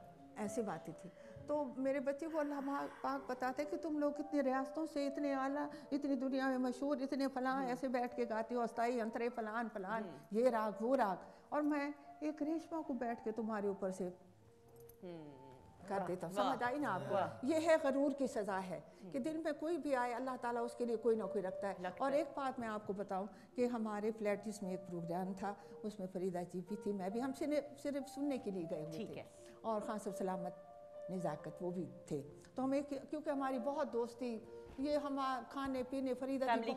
ऐसी बातें थी। तो मेरे बच्चे को अल्लाह पाक बताते कि तुम लोग कितनी रियासतों से इतने आला, इतनी दुनिया में मशहूर, इतने फलां ऐसे बैठ के गाते हो, अस्ताई अंतरे फलान फलान, ये राग वो राग, और मैं एक रेशमा को बैठ के तुम्हारे ऊपर से कर देता हूँ। समझ आई ना आपको? ये है गरूर की सज़ा है कि दिल में कोई भी आए अल्लाह ताला उसके लिए कोई ना कोई रखता है। और एक बात मैं आपको बताऊं कि हमारे फ्लैटिस में एक प्रोग्राम था, उसमें फरीदा जी भी थी, मैं भी, हम सिर्फ सुनने के लिए गए हुए थे, और खान साहब सलामत निज़ाकत वो भी थे। तो हमें क्योंकि हमारी बहुत दोस्ती, ये हम खाने पीने, फरीदा जी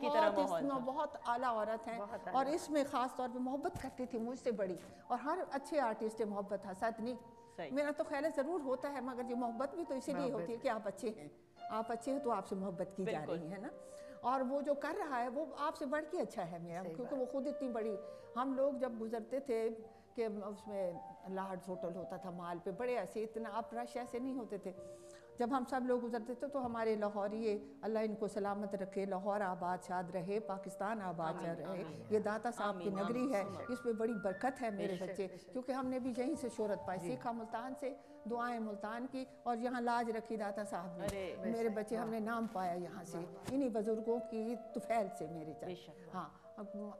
बहुत आला औरत हैं और इसमें ख़ास तौर पे मोहब्बत करती थी मुझसे बड़ी, और हर अच्छे आर्टिस्ट से मोहब्बत हसद नहीं। मेरा तो ख्याल ज़रूर होता है, मगर ये मोहब्बत भी तो इसीलिए होती है कि आप अच्छे हैं, आप अच्छे हैं तो आपसे मोहब्बत की जा रही है ना। और वो जो कर रहा है वो आपसे बढ़ के अच्छा है मेरा, क्योंकि वो खुद इतनी बड़ी, हम लोग जब गुजरते थे कि उसमें लाहौर होटल होता था माल पे, बड़े ऐसे, इतना आप रश ऐसे नहीं होते थे। जब हम सब लोग गुजरते थे तो हमारे लाहौरी, अल्लाह इनको सलामत रखे, लाहौर आबाद शाद रहे, पाकिस्तान आबाद रहे, ये दाता साहब की नगरी है, इसमें बड़ी बरकत है मेरे बच्चे, क्योंकि हमने भी यहीं से शोहरत पाई, सीखा मुल्तान से, दुआएं मुल्तान की, और यहाँ लाज रखी दाता साहब ने, मेरे बच्चे हमने नाम पाया यहाँ से, इन्हीं बुजुर्गों की तुफैल से मेरे चल। हाँ,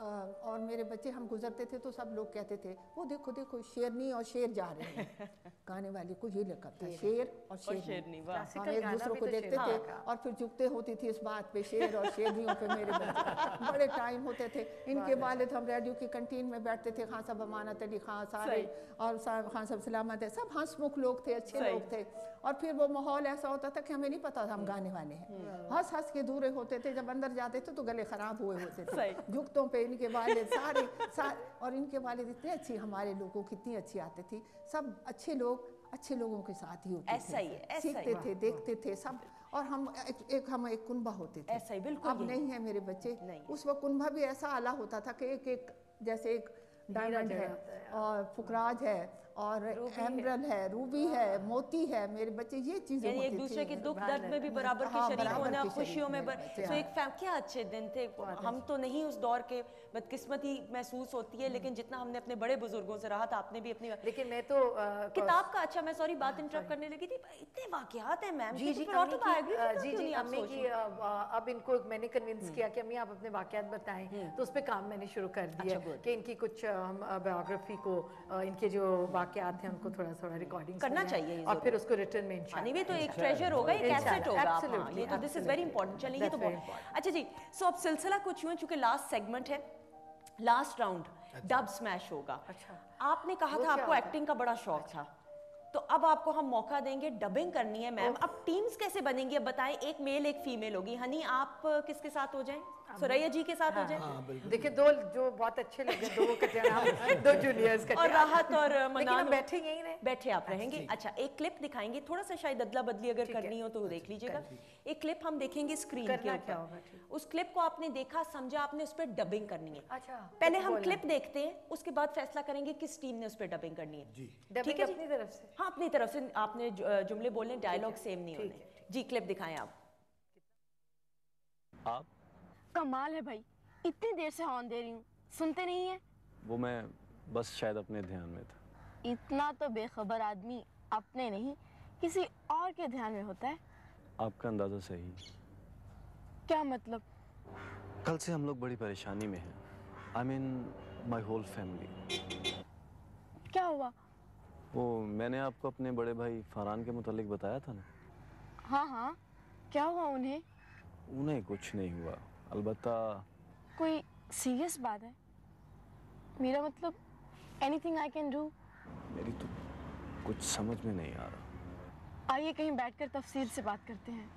और मेरे बच्चे, हम गुजरते थे तो सब लोग कहते थे वो देखो देखो शेरनी और शेर जा रहे हैं, गाने वाले को ये लगा था, शेर और शेरनी। हम एक दूसरे को देखते थे और फिर चुपते होती थी इस बात पे, शेर और शेरनियों पे मेरे बच्चे बड़े टाइम होते थे। इनके वालिद, हम रेडियो की कंटीन में बैठते थे, खान साहब अमानत अली खान सारे, और खान साहब सलामत है, सब हंसमुख लोग थे, अच्छे लोग थे। और फिर वो माहौल ऐसा होता था कि हमें नहीं पता था हम गाने वाले हैं, हंस हंस के दूरे होते थे, जब अंदर जाते थे तो गले खराब हुए होते थे, जुगतों पे इनके वालिद सारे, और इनके वालिद इतने अच्छी, हमारे लोगों की इतनी अच्छी आते थी, सब अच्छे लोग अच्छे लोगों के साथ ही होते थे, सीखते थे, देखते थे सब, और हम एक कुनबा होते थे। ऐसा ही बिल्कुल अब नहीं है मेरे बच्चे, उस वक्त कुनबा भी ऐसा आला होता था कि एक जैसे एक डायमंड है और फुकराज है और एमरल है, रूबी है, मोती है, मेरे बच्चे ये चीजें होती थी। एक दूसरे के दुख दर्द में भी बराबर के शरीक होना, खुशियों में तो एक क्या अच्छे दिन थे। हम तो नहीं उस दौर के, बदकिस्मती महसूस होती है, लेकिन जितना हमने अपने बड़े बुजुर्गों से रहा था, आपने भी अपनी, लेकिन मैं तो किताब का, अच्छा मैं सॉरी बात इंटरप्ट करने लगी थी, इतने वाकयात हैं मैम, जी अम्मी की, अब इनको मैंने कन्विंस किया कि अम्मी आप अपने वाकयात बताएं, तो उस पर काम मैंने शुरू कर दिया कि इनकी कुछ हम बायोग्राफी को, इनके जो वाकयात हैं उनको थोड़ा थोड़ा रिकॉर्डिंग करना चाहिए और फिर उसको रिटर्न में इंशाल्लाह। ये तो एक ट्रेजर होगा, एक एसेट होगा, ये तो दिस इज वेरी इंपॉर्टेंट। चलिए ये तो बहुत अच्छा जी। सो अब सिलसिला कुछ यूं, चूंकि लास्ट सेगमेंट है, लास्ट राउंड डब स्मैश होगा। अच्छा, आपने कहा था आपको एक्टिंग का बड़ा शौक था, तो अब आपको हम मौका देंगे, डबिंग करनी है मैम। अब टीम्स कैसे बनेंगी, अब बताएं, एक मेल एक फीमेल होगी। हनी आप किसके साथ हो जाएं? सुरैया जी के साथ हो जाए। देखिए दो जो बहुत अच्छे लगे, दो जूनियर्स और राहत और मनान बैठे यहीं रहे, बैठे आप रहेंगे। अच्छा, एक क्लिप दिखाएंगे, थोड़ा सा शायद अदला बदली अगर करनी हो तो देख लीजिएगा। एक क्लिप हम देखेंगे स्क्रीन के ऊपर, उस क्लिप को आपने देखा, समझा, आपने उस पर डबिंग करनी है। अच्छा, पहले हम क्लिप देखते हैं, उसके बाद फैसला करेंगे किस टीम ने उस पर डबिंग करनी है। ठीक है, अपनी तरफ से। हाँ, अपनी तरफ से आपने जुमले बोलने, डायलॉग सेम नहीं होने। जी, क्लिप दिखाएं आप। कमाल है भाई, इतनी देर से हॉर्न दे रही हूँ, सुनते नहीं है? वो मैं बस शायद अपने ध्यान में था। इतना तो बेखबर आदमी अपने नहीं किसी और के ध्यान में होता है। आपका अंदाजा सही। क्या मतलब? कल से हम लोग बड़ी परेशानी में हैं। I mean my whole family. क्या हुआ? वो मैंने आपको अपने बड़े भाई फरहान के मुतालिक बताया था ना। हाँ हाँ, क्या हुआ उन्हें? उन्हें कुछ नहीं हुआ, अलबत्ता कोई सीरियस बात है? मेरा मतलब एनीथिंग आई कैन डू। मेरी तो कुछ समझ में नहीं आ रहा। आइए कहीं बैठकर तफसील से बात करते हैं।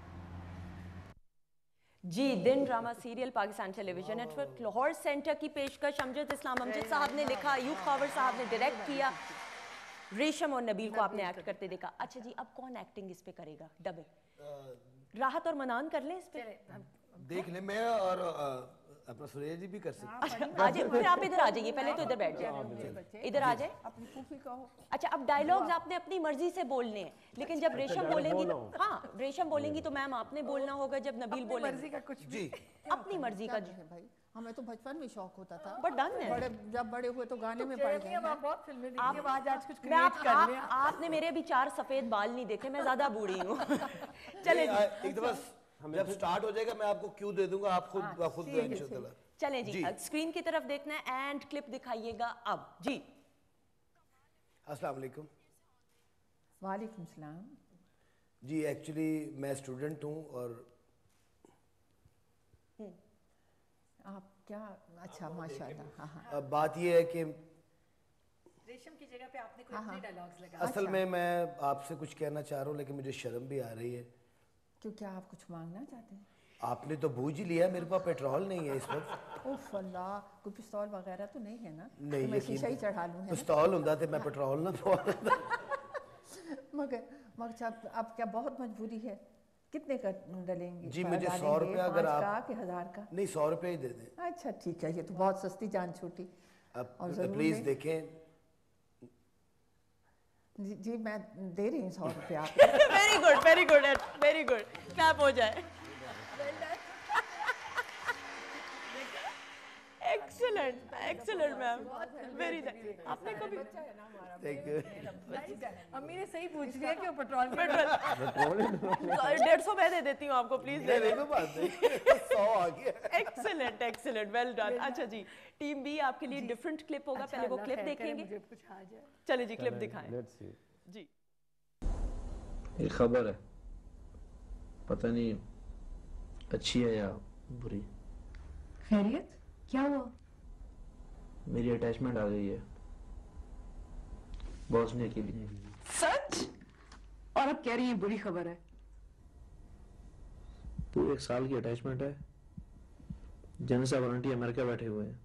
जी, दिन drama serial Pakistan television network Lahore centre की पेशकश अमजद इस्लाम अमजद साहब ने लिखा, अयूब खावर साहब ने डायरेक्ट किया, रेशम और नबील को आपने एक्ट करते देखा। अच्छा जी, अब कौन एक्टिंग इस पे करेगा डबिंग? राहत और मनान कर लें इस पे? देख ले, मैं और अपना सुरैया जी भी कर सकते। अच्छा, आज फिर आप इधर आ जाइए, पहले तो इधर बैठ जाए, इधर आ जाए। अपनी फूफी कहो। अच्छा, अब डायलॉग्स आपने अपनी मर्जी से बोलने हैं, लेकिन जब रेशम बोलेंगी तो, हाँ रेशम बोलेंगी तो मैम आपने बोलना होगा, जब नबील बोलेंगी जी अपनी मर्जी का। भाई हमें तो बचपन में शौक होता था, बट डन है, जब बड़े हुए तो गाने में पड़ गए। बहुत फिल्में देखी हैं, आज कुछ क्रिएट कर लें। आपने मेरे अभी 4 सफेद बाल नहीं देखे, मैं ज्यादा बूढ़ी हूँ। चले एक दफा जब स्टार्ट हो जाएगा मैं आपको क्यू दे दूंगा, आप खुद इंशाल्लाह। चलें जी, स्क्रीन की तरफ देखना है एंड क्लिप दिखाइएगा अब जी। अस्सलाम वालेकुम। वालेकुम सलाम। जी एक्चुअली मैं स्टूडेंट हूँ और आप क्या, अच्छा माशाल्लाह। हाँ हाँ। अब बात ये है कि रेशम की जगह पे आपने कोई अपने डायलॉग्स लगा। असल में मैं आपसे कुछ कहना चाह रहा हूँ लेकिन मुझे शर्म भी आ रही है। क्यों, क्या आप कुछ मांगना चाहते हैं? आपने तो बूझ ही लिया, मेरे पास पेट्रोल नहीं है इस वक्त। उफ अल्लाह, कोई पिस्तौल वगैरह तो नहीं है ना? नहीं, तो मैं शीशा ही चढ़ा लूँ, है ना? पिस्तौल होता तो मैं पेट्रोल ना पवाता। मगर अब क्या बहुत मजबूरी है? कितने का डलेंगे? जी मुझे 100 रुपया अगर आप कि 1000 का? नहीं 100 रुपया ही दे दें। अच्छा ठीक है, ये तो बहुत सस्ती जान छूटी। अब प्लीज देखें। जी मैं दे रही हूँ 100 रुपया। Very good very good very good, clap हो जाए। Excellent excellent ma'am, very nice. आपने कभी अम्मी ने सही पूछ लिया कि वो पेट्रोल 150 मैं दे देती हूँ आपको, प्लीज दे दें। 100 आ गया। Excellent excellent, well done. अच्छा जी, टीम बी आपके लिए डिफरेंट क्लिप होगा, पहले वो क्लिप देखेंगे। चलिए जी क्लिप दिखाएं जी। ये खबर है, पता नहीं अच्छी है या बुरी। खैरियत, क्या हुआ? मेरी अटैचमेंट आ गई है बॉस ने की। सच? और अब कह रही है बुरी खबर है? पूरे 1 साल की अटैचमेंट है, जनसा वारंटी अमेरिका बैठे हुए हैं।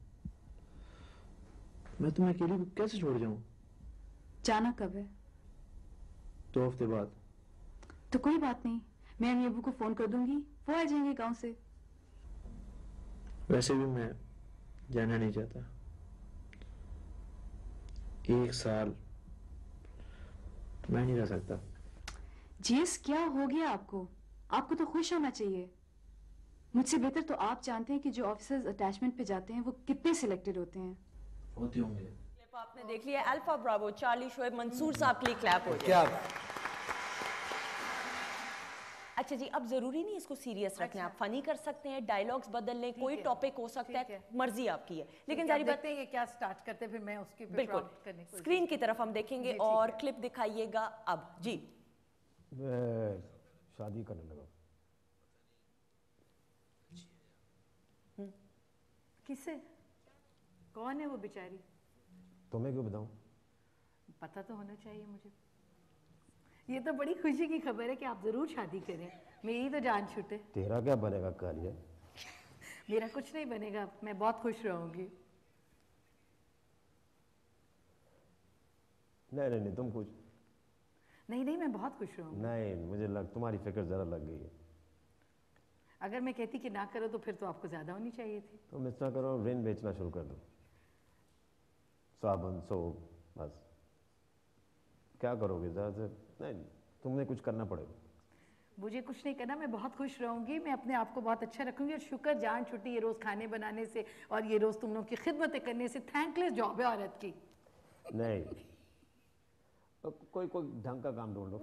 मैं तुम्हें अकेली कैसे छोड़ जाऊं? जाना कब है? 2 हफ्ते बाद। तो कोई बात नहीं, मैं अम्मी अबू को फोन कर दूंगी, वो आ जाएंगे गांव से। वैसे भी मैं जाना नहीं चाहता। 1 साल मैं नहीं रह सकता। जीएस क्या हो गया आपको? आपको तो खुश होना चाहिए। मुझसे बेहतर तो आप जानते हैं कि जो ऑफिसर्स अटैचमेंट पे जाते हैं वो कितने सिलेक्टेड होते हैं। होते होंगे। क्लिप आपने देख लिया, alpha bravo Charlie Shoaib Mansoor sahab के लिए क्लैप हो जाए। क्या? अच्छा जी, अब जरूरी नहीं इसको सीरियस रखना है, आप फनी कर सकते हैं, डायलॉग्स बदल लें, कोई टॉपिक हो सकता है, मर्जी आपकी है। लेकिन सारी बात ये क्या स्टार्ट करते हैं, फिर मैं उसके बिल्कुल स्क्रीन की तरफ हम देखेंगे और क्लिप दिखाइएगा अब जी। मैं शादी करने लगा। किससे? कौन है वो बेचारी? तुम्हें क्यों बताऊं? पता तो होना चाहिए मुझे। ये तो बड़ी खुशी की खबर है कि आप जरूर शादी करें, मेरी तो जान छूटे। तेरा क्या बनेगा कालिया? मेरा कुछ नहीं बनेगा, मैं बहुत खुश रहूंगी। नहीं तुम खुश? नहीं मैं बहुत खुश रहूंगी। नहीं मुझे तुम्हारी फिक्र जरा लग गई है। अगर मैं कहती कि ना करो तो फिर तो आपको ज्यादा होनी चाहिए थी। तुम इस तरह करो, रिन बेचना शुरू कर दो, साबुन सोप, बस। क्या करोगे ज़्यादा? नहीं, तुम्हें कुछ करना पड़ेगा। मुझे कुछ नहीं करना, मैं बहुत खुश रहूंगी, मैं अपने आप को बहुत अच्छा रखूंगी और शुक्र जान छुट्टी ये रोज़ खाने बनाने से और ये रोज़ तुम लोगों की खिदमतें करने से। थैंकलेस जॉब है औरत की। नहीं तो कोई ढंग का काम ढूंढो।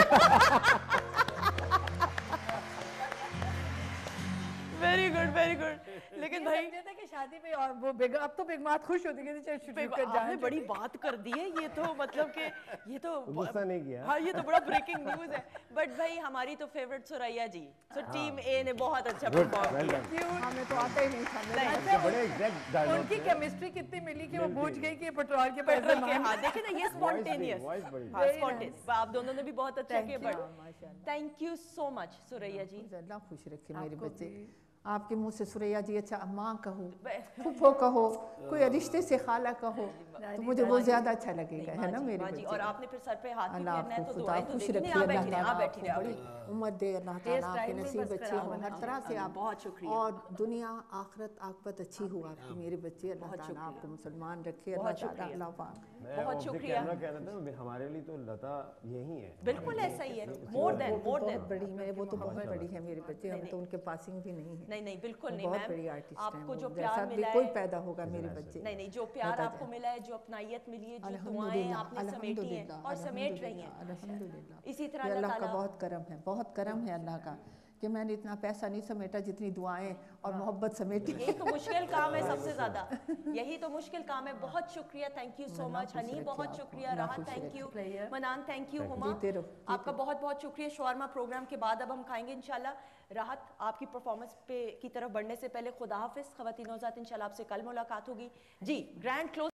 Very good. लेकिन भाई था कि शादी में और वो अब तो बेगमात खुश होती है। आपने बड़ी बात कर दी है, ये तो मतलब कि ये तो गुस्सा नहीं किया। हाँ, ये तो बड़ा ब्रेकिंग न्यूज़ है। बट भाई हमारी तो फेवरेट सुरैया जी, तो टीम ए ने बहुत अच्छा परफॉर्म किया। हमें तो आता ही नहीं था। बड़े एग्जैक्ट डायलॉग। उनकी केमिस्ट्री कितनी मिली कि वो बूझ गई कि पेट्रोल के पैसे हाँ देखिए ना, ये स्पॉन्टेनियस। आप दोनों ने भी बहुत अच्छा किया। But thank you so much Suraiya ji. अल्लाह खुश रखे मेरे बच्चे। आपके मुंह से सुरैया जी अच्छा माँ कहो, फूफो कहो, कोई रिश्ते से खाला कहो तो मुझे वो ज्यादा अच्छा लगेगा, है ना मेरे बच्चे। और आपने फिर सर पे हाथ भी अल्लाह फेरना है तो आपको दुआएं तो खुश देखिए। रखे, आप अल्लाह बैठिए, ताला आप बैठिए, आपको बड़ी उम्र दे, अल्लाह ताला आपके नसीब अच्छे हों, हर तरह से आप बहुत शुक्रिया। और दुनिया आखिरत आकबत अच्छी हो आपकी मेरे बच्चे। अल्लाह ताला आपको मुसलमान रखे, अल्लाह ताला अल्लाह पाक। बहुत शुक्रिया। हमारे लिए तो लता यही है। बिल्कुल ऐसा ही है, मोर देन बड़ी है वो तो बहुत बड़ी है मेरे बच्चे, हम तो उनके पासिंग भी नहीं है। नहीं बिल्कुल नहीं बहुत मैम, बड़ी आर्टिस्ट आपको जो है, प्यार मिला है कोई पैदा होगा मेरे बच्चे। नहीं जो प्यार आपको मिला है, जो अपनायत मिली है, जो दुआएं आपने समेटी हैं और समेट रही हैं, अल्हम्दुलिल्लाह। इसी तरह अल्लाह का बहुत करम है, बहुत करम है अल्लाह का कि मैंने इतना पैसा नहीं समेटा जितनी दुआएं और मोहब्बत समेटी। यही तो मुश्किल काम है सबसे ज्यादा, यही तो मुश्किल काम है। बहुत शुक्रिया, thank you so much Honey, बहुत शुक्रिया Rahat, thank you Mannan, thank you Huma, आपका बहुत बहुत शुक्रिया। शवारमा प्रोग्राम के बाद अब हम खाएंगे इंशाल्लाह। राहत, आपकी परफॉर्मेंस पे की तरफ बढ़ने से पहले खुदा हाफिज। ख़वातीन-ओ-ज़ात, इंशाल्लाह आपसे कल मुलाकात होगी जी। Grand close